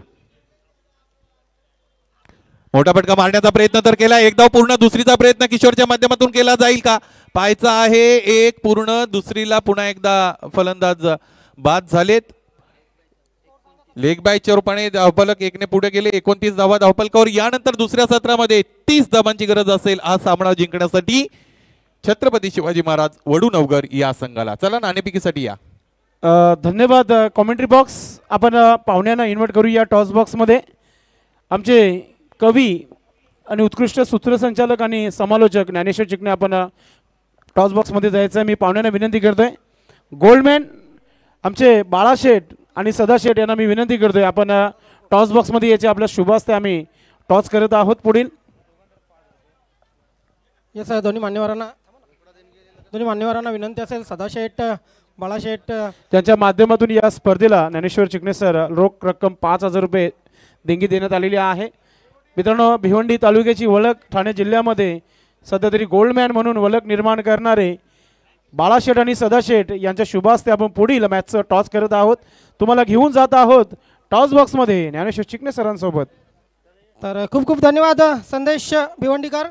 S1: मोठा फटका मारण्याचा प्रयत्न तर केला. एक धाव पूर्ण. दुसरीचा प्रयत्न किशोरच्या माध्यमातून केला जाईल का? पाहायचा आहे. एक पूर्ण. दुसरीला पुन्हा एकदा फलंदाज बाद झालेत. लेग बायच्या रूपाने धावपलक एकने पुढे गेले. एकोणतीस धावा धावपलकावर. यानंतर दुसऱ्या सत्रामध्ये तीस धावांची गरज असेल हा सामना जिंकण्यासाठी छत्रपती शिवाजी महाराज वडू नवगर या संघाला. चला, नाणेफेकीसाठी या.
S2: धन्यवाद. कॉमेंट्री बॉक्स आपण पाहुण्यांना इन्व्हाइट करूया टॉस बॉक्समध्ये. आमचे कवी आणि उत्कृष्ट सूत्रसंचालक आणि समालोचक ज्ञानेश्वर चिकणे आपण टॉस बॉक्समध्ये जायचं आहे. मी पाहुण्यांना विनंती करतोय. गोल्डमॅन आमचे बाळाशेठ आणि सदाशेठ यांना मी विनंती करतोय आपण टॉस बॉक्समध्ये याचे आपल्या शुभ हस्ते आम्ही टॉस करत आहोत. पुढील
S4: येस दोन्ही मान्यवरांना दोन्ही मान्यवरांना विनंती असेल. सदाशेठ बाळाशेठ
S2: त्यांच्या माध्यमातून या स्पर्धेला ज्ञानेश्वर चिकणे सर रोख रक्कम पाच हजार रुपये देणगी देण्यात आलेली आहे. मित्रांनो, भिवंडी तालुक्याची ओळख ठाणे जिल्ह्यामध्ये सध्या तरी गोल्डमॅन म्हणून ओळख निर्माण करणारे बाळाशेठ आणि सदाशेठ यांच्या शुभ हस्ते आपण पुढील मॅचचं टॉस करत आहोत. तुम्हाला घेऊन जात आहोत टॉस बॉक्समध्ये ज्ञानेश्वर चिकणे सरांसोबत.
S4: तर खूप खूप धन्यवाद संदेश भिवंडीकर.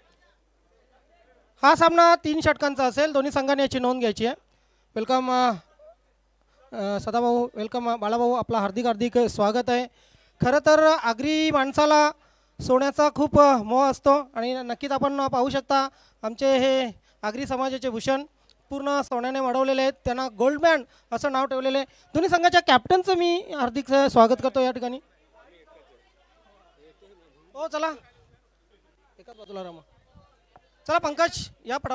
S4: हा सामना तीन षटकांचा असेल. दोन्ही संघाने याची नोंद घ्यायची आहे. वेलकम सदाभाऊ, वेलकम बाळाभाऊ, आपला हार्दिक हार्दिक स्वागत आहे. खरं तर आगरी माणसाला सोन्याचा खूप मोह असतो आणि नक्कीच आपण पाहू शकता आमचे हे आगरी समाजाचे भूषण पूर्ण सोन्याने मडवलेले आहेत. त्यांना गोल्डमॅन असं नाव ठेवलेलं आहे. दोन्ही संघाच्या कॅप्टनचं मी हार्दिक स्वागत करतो या ठिकाणी. हो चला एकाच बाजूला रामा. चला पंकज या पटात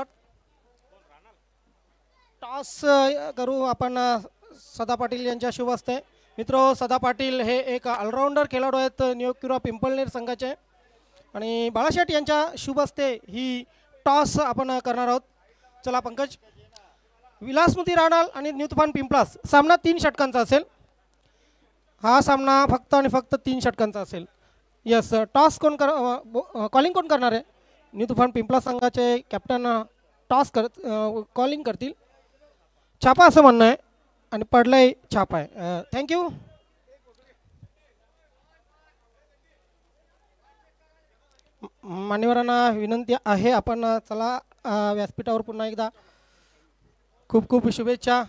S4: टॉस करू आपण सदा पाटील यांच्या शुभ हस्ते. मित्र, सदा पाटील हे एक ऑलराऊंडर खेळाडू आहेत नियोक्युरा पिंपळनेर संघाचे आणि बाळाशेठ यांच्या शुभ हस्ते ही टॉस आपण करणार आहोत. चला पंकज. विलासमती राणाल आणि न्यू तुफान पिंपळास. सामना तीन षटकांचा असेल. हा सामना फक्त आणि फक्त तीन षटकांचा असेल. यस, टॉस कोण कर कॉलिंग कोण करणार आहे? न्यू तुफान पिंपळा संघाचे कॅप्टन टॉस कर कॉलिंग करतील. छापा असं म्हणणं आहे आणि पडलंय छापा आहे. थँक्यू. मान्यवरांना विनंती आहे आपण चला व्यासपीठावर पुन्हा एकदा खूप खूप शुभेच्छा.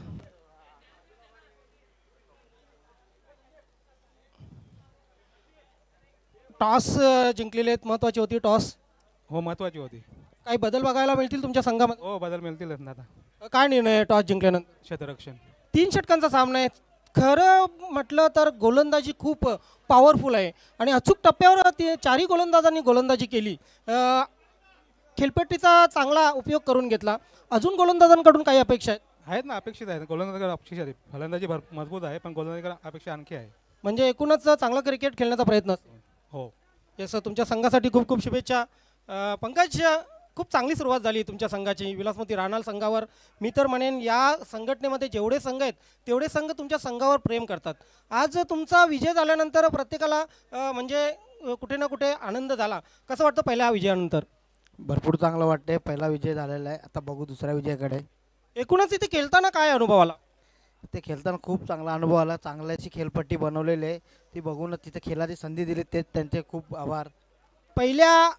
S4: टॉस अ, जिंकलेले आहेत, महत्त्वाची होती टॉस.
S6: हो महत्त्वाची होती.
S4: काही बदल बघायला मिळतील तुमच्या संघामध्ये?
S6: हो बदल मिळतीलच ना आता.
S4: काय निर्णय आहे टॉस जिंकल्यानंतर?
S6: क्षेत्ररक्षण.
S4: तीन षटकांचा सामना आहे. खरं म्हटलं तर गोलंदाजी खूप पॉवरफुल आहे आणि अचूक टप्प्यावर ते चारही गोलंदाजांनी गोलंदाजी केली. अ, खेळपट्टीचा चांगला उपयोग करून घेतला. अजून गोलंदाजांकडून काही अपेक्षा आहेत?
S6: आहेत ना, अपेक्षित आहे. गोलंदाजीकडे अपेक्षा आहे. फलंदाजी भर मजबूत आहे पण गोलंदाजीकडे अपेक्षा आणखी आहे.
S4: म्हणजे एकूणच चांगलं क्रिकेट खेळण्याचा प्रयत्न असतो.
S6: हो.
S4: येस, तुमच्या संघासाठी खूप खूप शुभेच्छा. अ, पंकज, खूप चांगली सुरुवात झाली तुमच्या संघाची विलासमती राणाल संघावर. मी तर म्हणेन या संघटनेमध्ये जेवढे संघ आहेत तेवढे संघ तुमच्या संघावर प्रेम करतात. आज तुमचा विजय झाल्यानंतर प्रत्येकाला अ, म्हणजे अ, कुठे ना कुठे आनंद झाला. कसं वाटतं पहिल्या विजयानंतर?
S7: भरपूर चांगलं वाटतंय. पहिला विजय झालेला आहे, आता बघू दुसऱ्या विजयाकडे.
S4: एकूणच इथे खेळताना काय अनुभव आला?
S7: ते खेळताना खूप चांगला अनुभव आला. चांगल्याची खेळपट्टी बनवलेली आहे, ती बघूनच तिथे खेळाची संधी दिली, ते त्यांचे खूप आभार.
S4: पहिल्या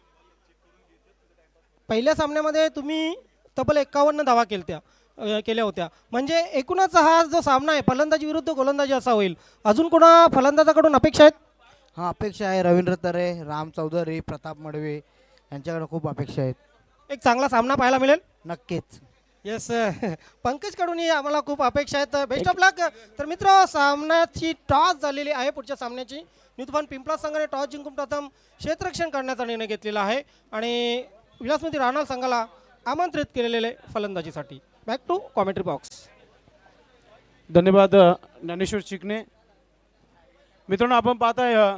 S4: पहिल्या सामन्यामध्ये तुम्ही तब्बल एक्कावन्न धावा केलत्या अ, केल्या होत्या. म्हणजे एकूणच हा जो सामना आहे फलंदाजी विरुद्ध गोलंदाजी असा होईल. अजून कोणा फलंदाजाकडून अपेक्षा आहेत?
S7: हां, अपेक्षा आहे. रवींद्र तरे, राम चौधरी, प्रताप मडवे यांच्याकडे खूप अपेक्षा आहेत.
S4: एक चांगला सामना पाहायला मिळेल
S7: नक्कीच.
S4: येस. पंकजकडूनही आम्हाला खूप अपेक्षा आहेत. Best of luck. तर मित्र, सामन्याची टॉस झालेली आहे. पुढच्या सामन्याची नितुफान पिंपळा संघाने टॉस जिंकून प्रथम क्षेत्ररक्षण करण्याचा निर्णय घेतलेला आहे आणि विलासमती राणाल संघाला आमंत्रित केलेले फलंदाजीसाठी. Back to commentary box.
S2: धन्यवाद अ, ज्ञानेश्वर चिकणे. मित्रांनो, आपण पाहताय अ,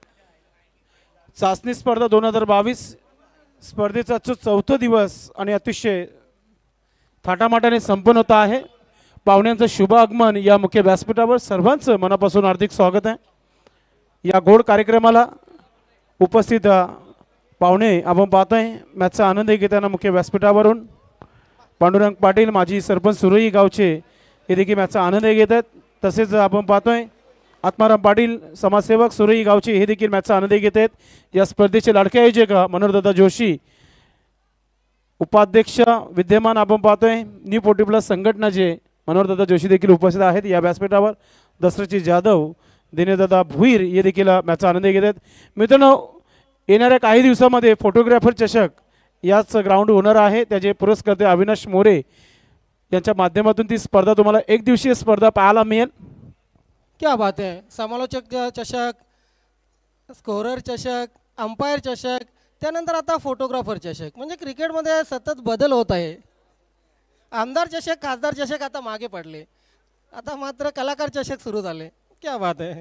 S2: चाचणी स्पर्धा दोन हजार बावीस स्पर्धेचा आजचा चौथा दिवस आणि अतिशय थाटामाटाने संपन्न होत आहे. पाहुण्यांचं शुभ आगमन या मुख्य व्यासपीठावर. सर्वांचं मनापासून हार्दिक स्वागत आहे. या गोड कार्यक्रमाला उपस्थित अ, पाहुणे आपण पाहतोय मॅचचा आनंद घेताना मुख्य व्यासपीठावरून पांडुरंग पाटील, माजी सरपंच सुरई गावचे, हे देखील मॅचचा आनंद घेत आहेत. तसेच आपण पाहतोय आत्माराम पाटील, समाजसेवक सुरई गावचे, हे देखील मॅचचा आनंद घेत आहेत. या स्पर्धेचे लाडके आयोजक मनोहरदादा जोशी, उपाध्यक्ष विद्यमान आपण पाहतोय न्यू फोर्टी प्लस संघटनाचे मनोहरदादा जोशी देखील उपस्थित आहेत या व्यासपीठावर. दशरथजी जाधव, दिनेशदादा भुईर हे देखील मॅचचा आनंद घेत आहेत. मित्रांनो, येणाऱ्या काही दिवसामध्ये फोटोग्राफर चषक याच ग्राउंड होणार आहे. त्याचे पुरस्कर्ते अविनाश मोरे यांच्या माध्यमातून ती स्पर्धा तुम्हाला एक दिवसीय स्पर्धा पाहायला मिळेल.
S4: क्या बात आहे. समालोचक चषक, स्कोरर चषक, अंपायर चषक, त्यानंतर आता फोटोग्राफर चषक. म्हणजे क्रिकेटमध्ये सतत बदल होत आहे. आमदार चषक, खासदार चषक आता मागे पडले, आता मात्र कलाकार चषक सुरू झाले. क्या बात आहे.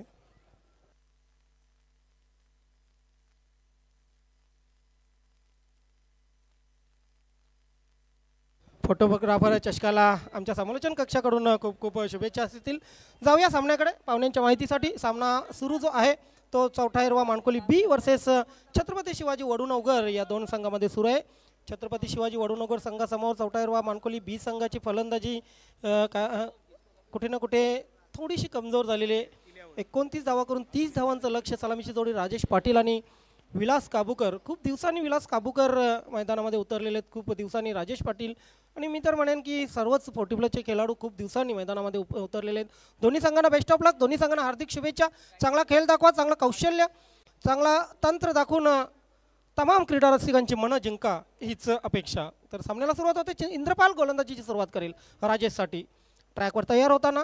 S4: फोटोग्राफर चषकाला आमच्या समालोचन कक्षाकडून खूप खूप शुभेच्छा असतील. जाऊया सामन्याकडे. पाहुण्यांच्या माहितीसाठी सामना सुरू जो आहे तो चौथा हिरवा मानकोली बी वर्सेस छत्रपती शिवाजी वडुनवगर या दोन संघामध्ये सुरू आहे. छत्रपती शिवाजी वडुनवगर संघासमोर चौथा हिरवा मानकोली बी संघाची फलंदाजी अ, का अ, कुठे ना कुठे थोडीशी कमजोर झालेली आहे. एकोणतीस धावा करून तीस धावांचं लक्ष. सलामीची जोडी राजेश पाटील आणि विलास काबूकर. खूप दिवसांनी विलास काबूकर मैदानामध्ये उतरलेले आहेत, खूप दिवसांनी राजेश पाटील, आणि मी तर म्हणेन की सर्वच फोर्टी प्लसचे खेळाडू खूप दिवसांनी मैदानामध्ये उप उतरलेले आहेत. दोन्ही संघांना बेस्ट ऑफ लक. दोन्ही संघांना हार्दिक शुभेच्छा. चांगला खेळ दाखवा, चांगलं कौशल्य, चांगला तंत्र दाखवून तमाम क्रीडा रसिकांची मनं जिंका हीच अपेक्षा. तर सामन्याला सुरुवात होते. इंद्रपाल गोलंदाजीची सुरुवात करेल राजेशसाठी. ट्रॅकवर तयार होताना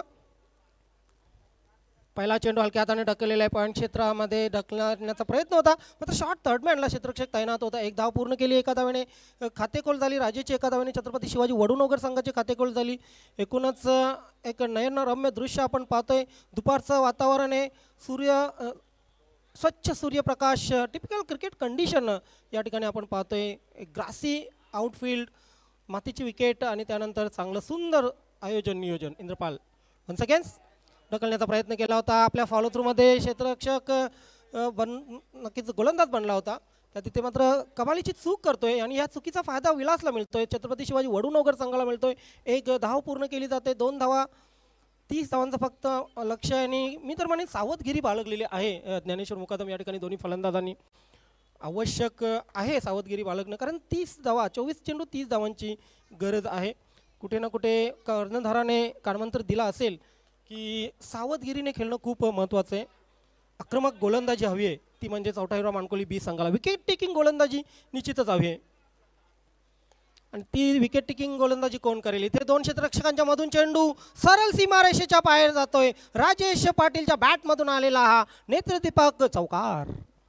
S4: पहिला चेंडू हलक्या हाताने ढकललेला आहे. पॉईंट क्षेत्रामध्ये ढकलण्याचा प्रयत्न होता, मात्र शॉर्ट थर्डमॅनला क्षेत्ररक्षक तैनात होता. एक धाव पूर्ण केली. एका धावेने खातेकोल झाली राजेची. एका धावेने छत्रपती शिवाजी वडुनवगर संघाची खातेकोल झाली. एकूणच एक नयनरम्य दृश्य आपण पाहतोय. दुपारचं वातावरण आहे. सूर्य स्वच्छ सूर्यप्रकाश, टिपिकल क्रिकेट कंडिशन या ठिकाणी आपण पाहतोय. एक ग्रासी आउटफील्ड, मातीची विकेट आणि त्यानंतर चांगलं सुंदर आयोजन नियोजन. इंद्रपाल वन्स अगेन्स ढकलण्याचा प्रयत्न केला होता. आपल्या फॉलो थ्रूमध्ये क्षेत्ररक्षक बन नक्कीच गोलंदाज बनला होता, त्या तिथे मात्र कमालीची चूक करतोय आणि या चुकीचा फायदा विलासला मिळतोय. छत्रपती शिवाजी वडुनवगर संघाला मिळतोय. एक धाव पूर्ण केली जाते. दोन धावा, तीस धावांचं फक्त लक्ष आहे आणि मी तर म्हणेन सावधगिरी बाळगलेली आहे ज्ञानेश्वर मुकादम या ठिकाणी दोन्ही फलंदाजांनी. आवश्यक आहे सावधगिरी बाळगणं, कारण तीस धावा, चोवीस चेंडू तीस धावांची गरज आहे. कुठे ना कुठे कर्णधाराने कानमंत्र दिला असेल की सावधगिरीने खेळणं खूप महत्त्वाचं आहे. आक्रमक गोलंदाजी हवी आहे ती म्हणजे चौथाईराव मानकोली बी संघाला. विकेट टेकिंग गोलंदाजी निश्चितच हवी आहे आणि ती विकेट टेकिंग गोलंदाजी कोण करेल. इथे दोन क्षेत्ररक्षकांच्या मधून चेंडू सरळ सीमारेषेच्या बाहेर जातोय. राजेश पाटीलच्या बॅट मधून आलेला हा नेत्रदीपक चौकार.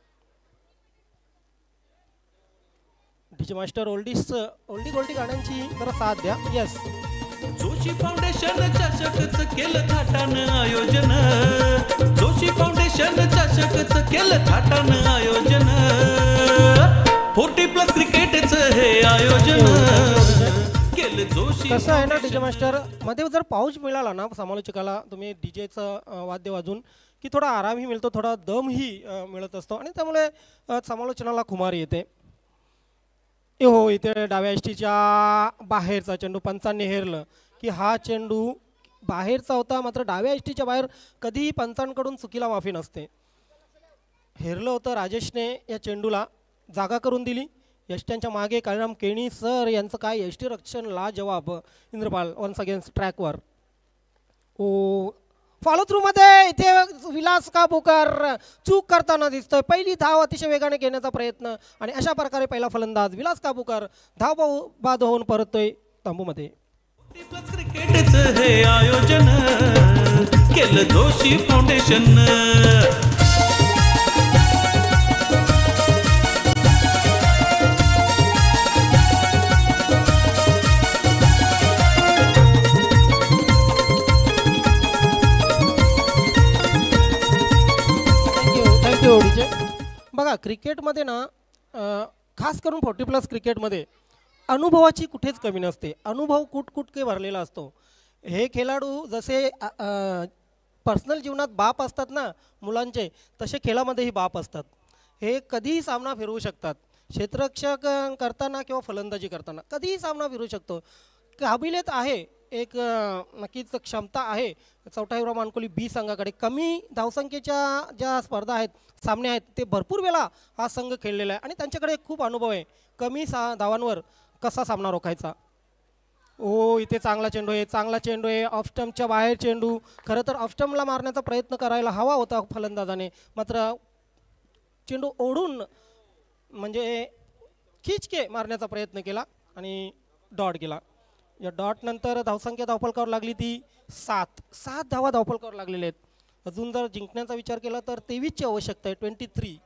S4: डीजे मास्टर ओल्डीस ओल्डी गोल्डी गाण्यांची जरा साथ द्या. येस,
S5: जोशी फाउंडेशन चषकच केलं थाटानं आयोजन. जोशी फाउंडेशन चषकच केलं थाटानं आयोजन. फोर्टी प्लस क्रिकेटचं हे आयोजन केलं जोशी.
S4: कसं आहे ना डीजे मास्टर, मध्ये जर पाऊस मिळाला ना समालोचकाला, तुम्ही डीजेचं वाद्य वाजून की थोडा आरामही मिळतो, थोडा दमही मिळत असतो आणि त्यामुळे समालोचनाला खुमारी येते. हो, इथे डाव्या एष्टीच्या बाहेरचा चेंडू पंचांनी हेरलं की हा चेंडू बाहेरचा होता, मात्र डाव्या एष्टीच्या बाहेर कधीही पंचांकडून चुकीला माफी नसते. हेरलं होतं राजेशने या चेंडूला, जागा करून दिली. यष्ट्यांच्या मागे काळीराम केणी सर यांचं काय यष्टी रक्षण ला जवाब. इंद्रपाल वन्स अगेन्स्ट ट्रॅकवर. ओ फॉलो थ्रू मध्ये इथे विलास काबूकर चूक करताना दिसतोय. पहिली धाव अतिशय वेगाने घेण्याचा प्रयत्न आणि अशा प्रकारे पहिला फलंदाज विलास काबूकर धाव बाद होऊन परततोय तंबूमध्ये.
S5: क्रिकेटचं हे आयोजन केलं जोशी फाउंडेशन.
S4: बघा क्रिकेटमध्ये ना खास करून फोर्टी प्लस क्रिकेटमध्ये अनुभवाची कुठेच कमी नसते. अनुभव कुठ कुठके भरलेला असतो. हे खेळाडू जसे पर्सनल जीवनात बाप असतात ना मुलांचे, तसे खेळामध्येही बाप असतात. हे कधीही सामना फिरवू शकतात. क्षेत्ररक्षक करताना किंवा फलंदाजी करताना कधीही सामना फिरू शकतो. काबिलियत आहे, एक नक्कीच क्षमता आहे चौथाईराव मानकोली बी संघाकडे. कमी धावसंख्येच्या ज्या स्पर्धा आहेत, सामने आहेत, ते भरपूर वेळा हा संघ खेळलेला आहे आणि त्यांच्याकडे खूप अनुभव आहे कमी सा धावांवर कसा सामना रोखायचा. ओ इथे चांगला चेंडू आहे, चांगला चेंडू आहे. ऑफस्टम्पच्या बाहेर चेंडू. खरं तर ऑफस्टम्पला मारण्याचा प्रयत्न करायला हवा होता फलंदाजाने, मात्र चेंडू ओढून म्हणजे खिचके मारण्याचा प्रयत्न केला आणि डॉट गेला. या डॉट नंतर धावसंख्या धावफलकावर लागली ती सात सात धावा धावफलकावर लागलेल्या आहेत. अजून जर जिंकण्याचा विचार केला तर तेवीसची आवश्यकता आहे. ट्वेंटी थ्री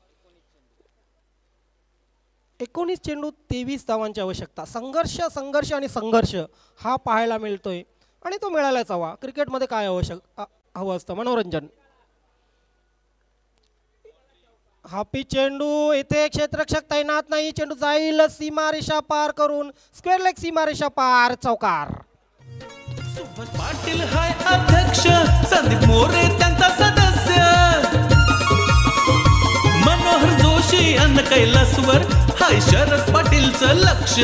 S4: एकोणीस चेंडू तेवीस धावांची आवश्यकता. संघर्ष संघर्ष आणि संघर्ष हा पाहायला मिळतोय आणि तो मिळायलाच हवा. क्रिकेटमध्ये काय आवश्यक हवं असतं? मनोरंजन. हापी चेंडू. इथे क्षेत्ररक्षक तैनात नाही. चेंडू जाईल सीमारेषा पार करून स्क्वेअर लेग सीमारेषा पार. चौकार.
S5: सुभाष पाटील हाय अध्यक्ष, संदीप मोरे त्यांचा सदस्य, मनोहर जोशी अन्न कैलासवर हाय शरद पाटीलचं लक्ष.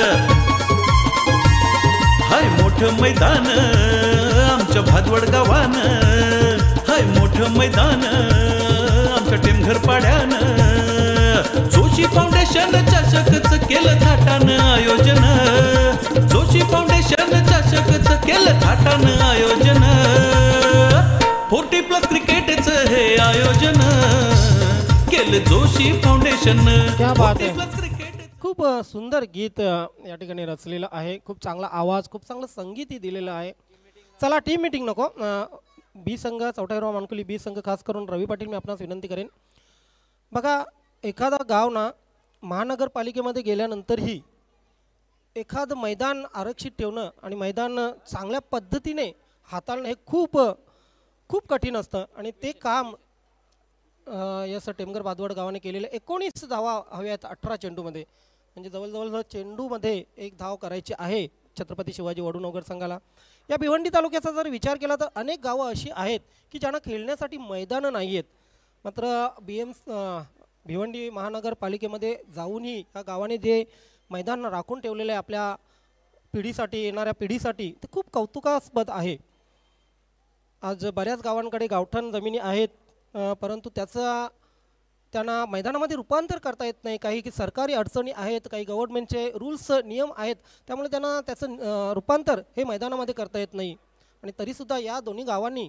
S5: हाय मोठं मैदान आमच्या भादवड गावानं, हाय मोठं मैदान आमच्या टेमघर पाड्यानं. जोशी फाउंडेशन चषकच केलं थाटानं आयोजन. जोशी फाउंडेशन चषकच केलं थाटानं आयोजन. फोर्टी प्लस क्रिकेटचं हे आयोजन केलं जोशी फाउंडेशन.
S4: क्या बात आहे. खूप सुंदर गीत या ठिकाणी रचलेलं आहे. खूप चांगला आवाज, खूप चांगलं संगीतही दिलेलं आहे. चला टीम मीटिंग नको. बी संघ चौथाईराव मानकोली बी संघ खास करून रवी पाटील मी आपणास विनंती करेन. बघा एखादा गाव ना महानगरपालिकेमध्ये गेल्यानंतरही एखादं मैदान आरक्षित ठेवणं आणि मैदान चांगल्या पद्धतीने हाताळणं हे खूप खूप कठीण असतं आणि ते काम या टेमघर भादवड गावाने केलेलं. एकोणीस धावा हव्या आहेत अठरा चेंडूमध्ये, म्हणजे जवळजवळ चेंडूमध्ये एक धाव करायची आहे छत्रपती शिवाजी वडूनगर संघाला. या भिवंडी तालुक्याचा जर विचार केला तर अनेक गावं अशी आहेत की ज्यांना खेळण्यासाठी मैदानं नाही आहेत. मात्र बी एम भिवंडी महानगरपालिकेमध्ये जाऊनही या गावाने जे मैदान राखून ठेवलेलं आहे आपल्या पिढीसाठी, येणाऱ्या पिढीसाठी, ते खूप कौतुकास्पद आहे. आज बऱ्याच गावांकडे गावठाण जमिनी आहेत, परंतु त्याचा त्यांना मैदानामध्ये रूपांतर करता येत नाही. काही की सरकारी अडचणी आहेत, काही गव्हर्नमेंटचे रूल्स नियम आहेत, त्यामुळे त्यांना त्याचं रूपांतर हे मैदानामध्ये करता येत नाही. आणि तरीसुद्धा या दोन्ही गावांनी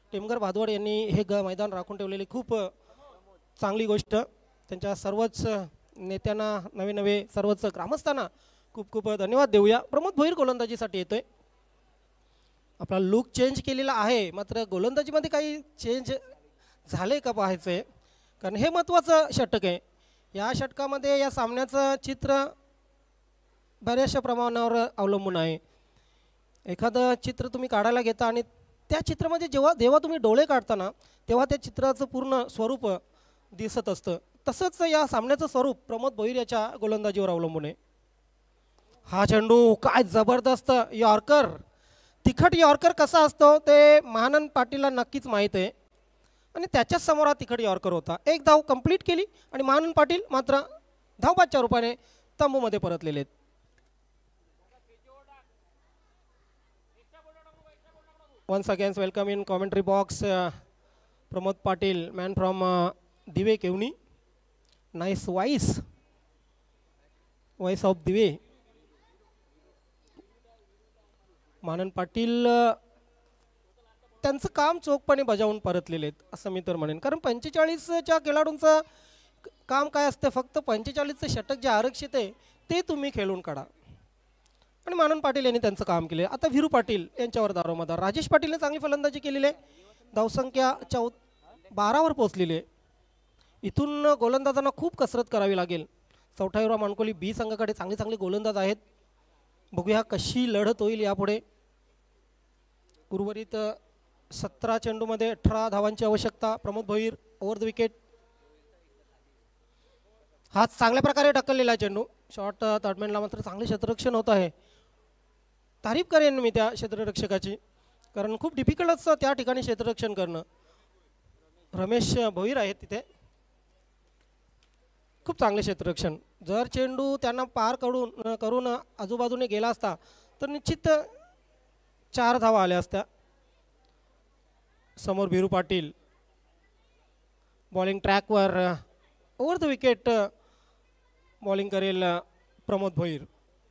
S4: टेमगर भादवड यांनी हे ग मैदान राखून ठेवलेली खूप अ, चांगली गोष्ट. त्यांच्या सर्वच अ, नेत्यांना नवे नवे सर्वच ग्रामस्थांना खूप खूप धन्यवाद देऊया. प्रमोद भोईर गोलंदाजीसाठी येतोय. आपला लुक चेंज केलेला आहे, मात्र गोलंदाजीमध्ये काही चेंज झाले का पाहायचं आहे, कारण हे महत्त्वाचं षटक आहे. या षटकामध्ये या सामन्याचं चित्र बऱ्याचशा प्रमाणावर अवलंबून आहे. एखादं चित्र तुम्ही काढायला घेता आणि त्या चित्रामध्ये जेव्हा जेव्हा तुम्ही डोळे काढताना तेव्हा त्या चित्राचं पूर्ण स्वरूप दिसत असतं. तसंच या सामन्याचं स्वरूप प्रमोद भोईर याच्या गोलंदाजीवर अवलंबून आहे. हा चेंडू काय जबरदस्त यॉर्कर, तिखट यॉर्कर कसा असतो ते महानंद पाटीलला नक्कीच माहीत आहे आणि त्याच्याच समोर हा तिखट यॉर्कर होता. एक धाव कंप्लीट केली आणि महानंद पाटील मात्र धावबादच्या रूपाने तंबूमध्ये परतलेले आहेत. Once again welcome in commentary box uh, Pramod Patil, man from uh, Dive Kevni. Nice voice, voice of Dive. मानन पाटील uh, त्यांचं काम चोखपणे बजावून परतलेले आहेत असं मी तर म्हणेन, कारण पंचेचाळीसच्या खेळाडूंचं काम काय असतं, फक्त पंचेचाळीसचं षटक जे आरक्षित आहे ते तुम्ही खेळून काढा आणि मानन पाटील यांनी त्यांचं काम केले. आता वीरू पाटील यांच्यावर दारोमदार. राजेश पाटीलने चांगली फलंदाजी केलेली आहे. धावसंख्या चौ बारावर पोहोचलेली आहे. इथून गोलंदाजांना खूप कसरत करावी लागेल. चौठावीरा मानकोली बी संघाकडे चांगले चांगले गोलंदाज आहेत. बघूया कशी लढत होईल यापुढे. उर्वरित सतरा चेंडूमध्ये अठरा धावांची आवश्यकता. Pramod Bhoir over the wicket. हा चांगल्या प्रकारे ढकललेला चेंडू. शॉर्ट तडमेनला मात्र चांगले क्षेत्ररक्षण होत आहे. तारीफ करेन मी त्या क्षेत्ररक्षकाची, कारण खूप डिफिकल्ट असतं त्या ठिकाणी क्षेत्ररक्षण करणं. रमेश भोईर आहेत तिथे, खूप चांगले क्षेत्ररक्षण. जर चेंडू त्यांना पार करून करून आजूबाजूने गेला असता तर निश्चित चार धावा आल्या असत्या. समोर वीरू पाटील बॉलिंग ट्रॅकवर ओव्हर द विकेट बॉलिंग करेल प्रमोद भोईर.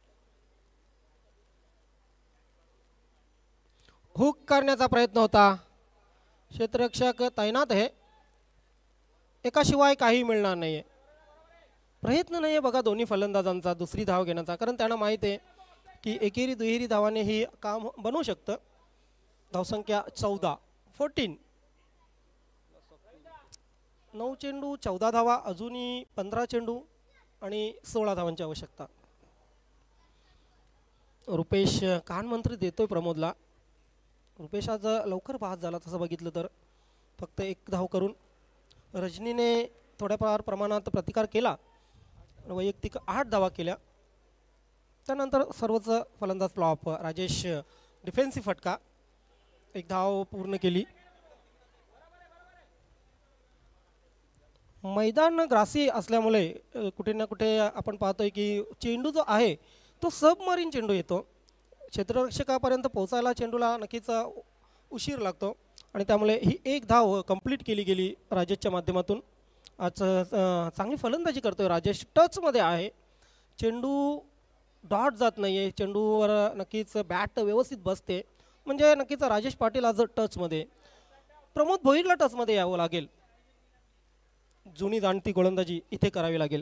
S4: हुक करण्याचा प्रयत्न होता. क्षेत्ररक्षक तैनात आहे, एकाशिवाय काही मिळणार नाही आहे. प्रयत्न नाही आहे बघा दोन्ही फलंदाजांचा दुसरी धाव घेण्याचा, कारण त्यांना माहीत आहे की एकेरी दुहेरी धावाने ही काम बनवू शकतं. धावसंख्या चौदा फोर्टीन. नऊ चेंडू चौदा धावा, अजूनही पंधरा चेंडू आणि सोळा धावांची आवश्यकता. रुपेश कानमंत्री देतोय प्रमोदला. रुपेश आज लवकर बाद झाला तसं बघितलं तर, फक्त एक धाव करून. रजनीने थोड्याफार प्रमाणात प्रतिकार केला, वैयक्तिक आठ धावा केल्या. त्यानंतर सर्वच फलंदाज फ्लॉप. राजेश डिफेन्सिव्ह फटका, एक धाव पूर्ण केली. मैदान ग्रासी असल्यामुळे कुठे ना कुठे आपण पाहतोय की चेंडू जो आहे तो सबमरीन चेंडू येतो. क्षेत्ररक्षकापर्यंत पोहोचायला चेंडूला नक्कीच उशीर लागतो आणि त्यामुळे ही एक धाव कंप्लीट केली गेली राजेशच्या माध्यमातून. आज चांगली फलंदाजी करतोय राजेश. टचमध्ये आहे, चेंडू डॉट जात नाही आहे, चेंडूवर नक्कीच बॅट व्यवस्थित बसते, म्हणजे नक्कीच राजेश पाटील आज टचमध्ये. प्रमोद भोईरला टचमध्ये यावं लागेल. जुनी जाणती गोलंदाजी इथे करावी लागेल.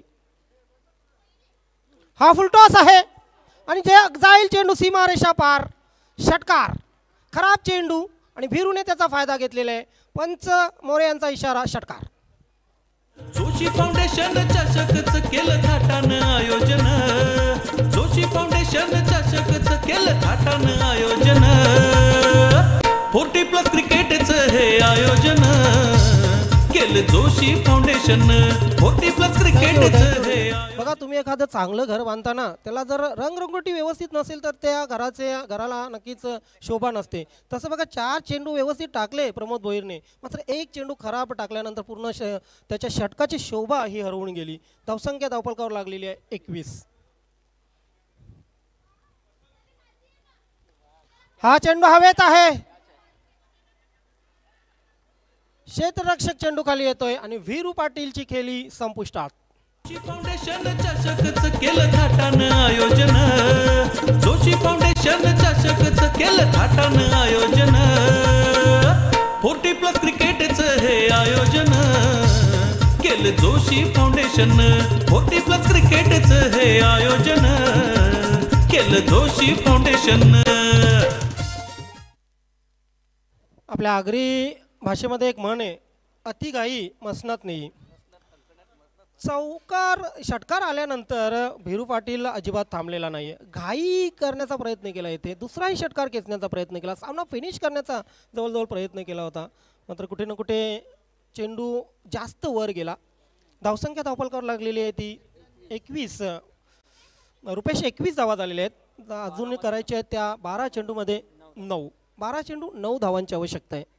S4: हा फुलटॉस आहे आणि जे जाईल चेंडू सीमारेषा पार. षटकार, खराब चेंडू आणि वीरूने त्याचा फायदा घेतलेला आहे. पंच मोरे यांचा इशारा, षटकार.
S5: जोशी फाउंडेशन चषकच केलं थाटानं आयोजन. जोशी फाउंडेशन चषकच केलं थाटानं आयोजन. फोर्टी प्लस क्रिकेटचं हे आयोजन केलं जोशी फाउंडेशन. फोर्टी प्लस क्रिकेटचं हे.
S4: बघा तुम्ही एखादं चांगलं घर बांधताना त्याला जर रंगरंगोटी व्यवस्थित नसेल तर त्या घराचे घराला नक्कीच शोभा नसते. तसं बघा चार चेंडू व्यवस्थित टाकले प्रमोद भोईरने, मात्र एक चेंडू खराब टाकल्यानंतर पूर्ण श त्याच्या षटकाची शोभा ही हरवून गेली. धावसंख्या धावफलकावर लागलेली आहे एकवीस. हा चेंडू हवेत आहे. क्षेत्ररक्षक चेंडू खाली येतोय आणि वीरू पाटीलची खेळी संपुष्टात.
S5: फाउंडेशन चषकच केलं थाटानं आयोजन. जोशी फाउंडेशन चषकच केलं थाटानं आयोजन. फोर्टी प्लस क्रिकेटचं हे आयोजन केलं जोशी फाउंडेशन. फोर्टी प्लस क्रिकेटचं हे आयोजन केलं जोशी फाउंडेशन.
S4: आपल्या आगरी भाषेमध्ये एक म्हण आहे, अति घाई मसनात नाही. चौकार षटकार आल्यानंतर भिरू पाटील अजिबात थांबलेला नाही आहे. घाई करण्याचा प्रयत्न केला येते, दुसराही षटकार खेचण्याचा प्रयत्न केला, सामना फिनिश करण्याचा जवळजवळ प्रयत्न केला होता. मात्र कुठे ना कुठे चेंडू जास्त वर गेला. धावसंख्या धावपलकावर लागलेली आहे ती एकवीस. रुपेश एकवीस धावा झालेल्या आहेत. अजून करायचे आहेत त्या बारा चेंडूमध्ये नऊ. बारा चेंडू नऊ धावांची आवश्यकता आहे.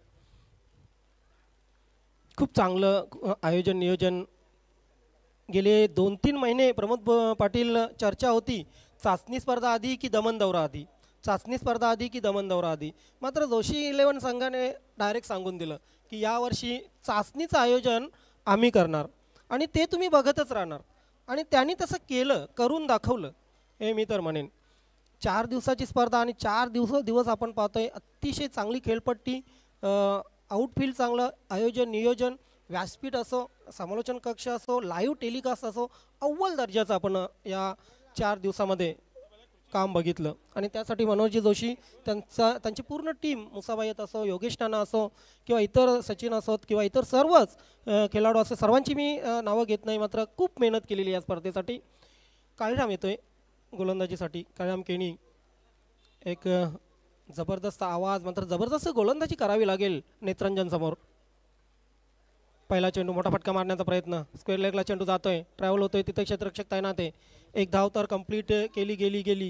S4: खूप चांगलं आयोजन नियोजन. गेले दोन तीन महिने प्रमोद पाटील चर्चा होती, चाचणी स्पर्धा आधी की दमन दौरा आधी, चाचणी स्पर्धा आधी की दमन दौरा आधी. मात्र जोशी इलेव्हन संघाने डायरेक्ट सांगून दिलं की यावर्षी चाचणीचं आयोजन आम्ही करणार आणि ते तुम्ही बघतच राहणार. आणि त्यांनी तसं केलं, करून दाखवलं हे मी तर म्हणेन. चार दिवसाची स्पर्धा आणि चार दिवस दिवस आपण पाहतोय अतिशय चांगली खेळपट्टी, आउटफील्ड चांगलं आयोजन नियोजन, व्यासपीठ असो, समालोचन कक्ष असो, लाईव्ह टेलिकास्ट असो, अव्वल दर्जाचं आपण या चार दिवसामध्ये काम बघितलं. आणि त्यासाठी मनोजी जोशी त्यांचा त्यांची पूर्ण टीम, मुसाबाईत असो, योगेश नाना असो किंवा इतर सचिन असोत किंवा इतर सर्वच खेळाडू असो, सर्वांची मी नावं घेत नाही, मात्र खूप मेहनत केलेली या स्पर्धेसाठी. काळीराम येतोय गोलंदाजीसाठी. काळीराम केणी, एक जबरदस्त आवाज, मात्र जबरदस्त गोलंदाजी करावी लागेल नेत्रंजन समोर. पहिला चेंडू, मोठा फटका मारण्याचा प्रयत्न, स्क्वेअर लेगला चेंडू जातोय, ट्रॅव्हल होतोय, तिथे क्षेत्ररक्षक तैनात आहे. एक धाव तर कंप्लीट केली गेली गेली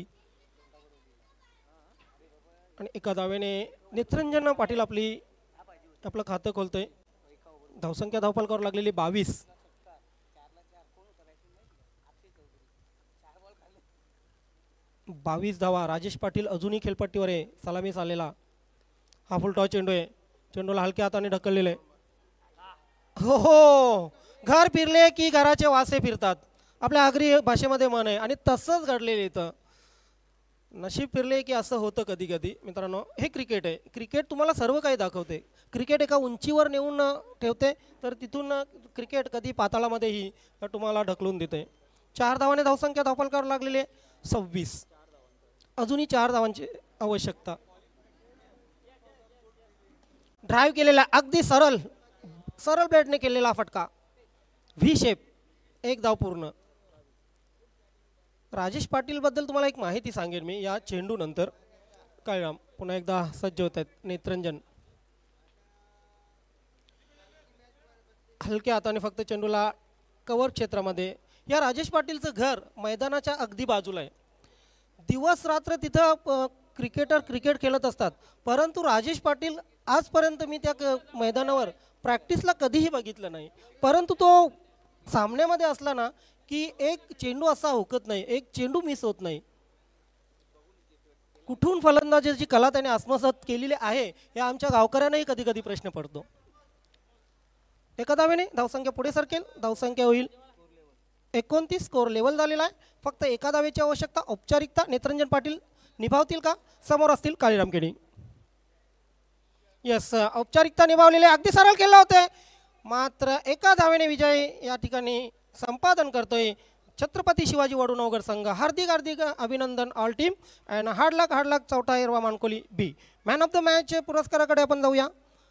S4: आणि एका धावेने नेत्रंजन पाटील आपली आपलं खातं खोलतोय. धावसंख्या धावफलकावर लागलेली बावीस. बावीस धावा. राजेश पाटील अजूनही खेळपट्टीवर आहे, सलामीस आलेला. हा फुल टॉस चेंडू आहे, चेंडूला हलक्या हाताने ढकललेलं आहे. हो हो, घर फिरले की घराचे वासे फिरतात, आपल्या आगरी भाषेमध्ये म्हण आहे. आणि तसंच घडलेलं इथं. नशीब फिरले की असं होतं कधी कधी. मित्रांनो, हे क्रिकेट आहे. क्रिकेट तुम्हाला सर्व काही दाखवते. क्रिकेट एका उंचीवर नेऊन ठेवते, तर तिथून क्रिकेट कधी पाताळामध्येही तुम्हाला ढकलून देते. चार धावाने धावसंख्या धावफलकावर लागलेली आहे सव्वीस. अजूनही चार धावांची आवश्यकता. ड्राईव्ह केलेला अगदी सरळ सरळ बॅटने केलेला फटका, व्ही शेप, एक धाव पूर्ण. राजेश पाटील बद्दल तुम्हाला एक माहिती सांगेन मी या चेंडू नंतर. काळीराम पुन्हा एकदा सज्ज होत आहेत. नेत्रंजन हलक्या हाताने फक्त चेंडूला कव्हर क्षेत्रामध्ये. या राजेश पाटीलचं घर मैदानाच्या अगदी बाजूला आहे. दिवस रात्र तिथं क्रिकेटर क्रिकेट खेळत असतात, परंतु राजेश पाटील आजपर्यंत मी त्या मैदानावर प्रॅक्टिसला कधीही बघितलं नाही. परंतु तो सामन्यामध्ये असला ना की एक चेंडू असा हुकत नाही, एक चेंडू मिस होत नाही. कुठून फलंदाजीची कला त्याने आत्मसात केलेली आहे हे आमच्या गावकऱ्यांनाही कधी कधी प्रश्न पडतो. एका धावेने धावसंख्या पुढे सरकेल. धावसंख्या होईल एकोणतीस. स्कोर लेवल झालेला आहे. फक्त एका धावेची आवश्यकता. औपचारिकता नेत्रंजन पाटील निभावतील का? समोर असतील काळीराम केणी. यस, औपचारिकता निभावलेले अगदी सरळ केले होते, मात्र एका धावेने विजय या ठिकाणी संपादन करतोय छत्रपती शिवाजी वडूनवगर संघ. हार्दिक हार्दिक अभिनंदन all team and hard luck hard luck चौथा हिरवा Mankoli B. Man of the match पुरस्काराकडे आपण जाऊया.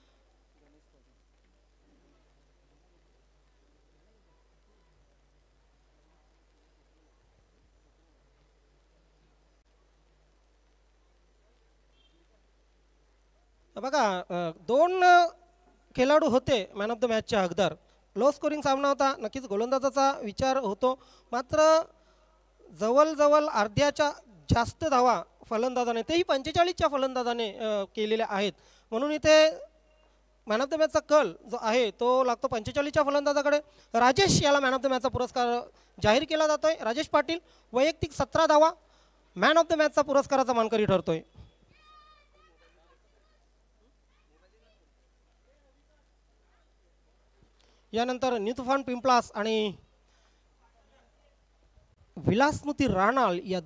S4: बघा, दोन खेळाडू होते मॅन ऑफ द मॅचचे हकदार. लो स्कोरिंग सामना होता. नक्कीच गोलंदाजाचा विचार होतो, मात्र जवळजवळ अर्ध्याच्या जास्त धावा फलंदाजाने, तेही पंचेचाळीसच्या फलंदाजाने केलेल्या आहेत. म्हणून इथे मॅन ऑफ द मॅचचा कल जो आहे तो लागतो पंचेचाळीसच्या फलंदाजाकडे. राजेश याला मॅन ऑफ द मॅचचा पुरस्कार जाहीर केला जातोय. राजेश पाटील वैयक्तिक सतरा धावा, मॅन ऑफ द मॅचचा पुरस्काराचा मानकरी ठरतोय. यानंतर न्यू तुफान पिंपलास आणि विलासमूर्ती राणाल या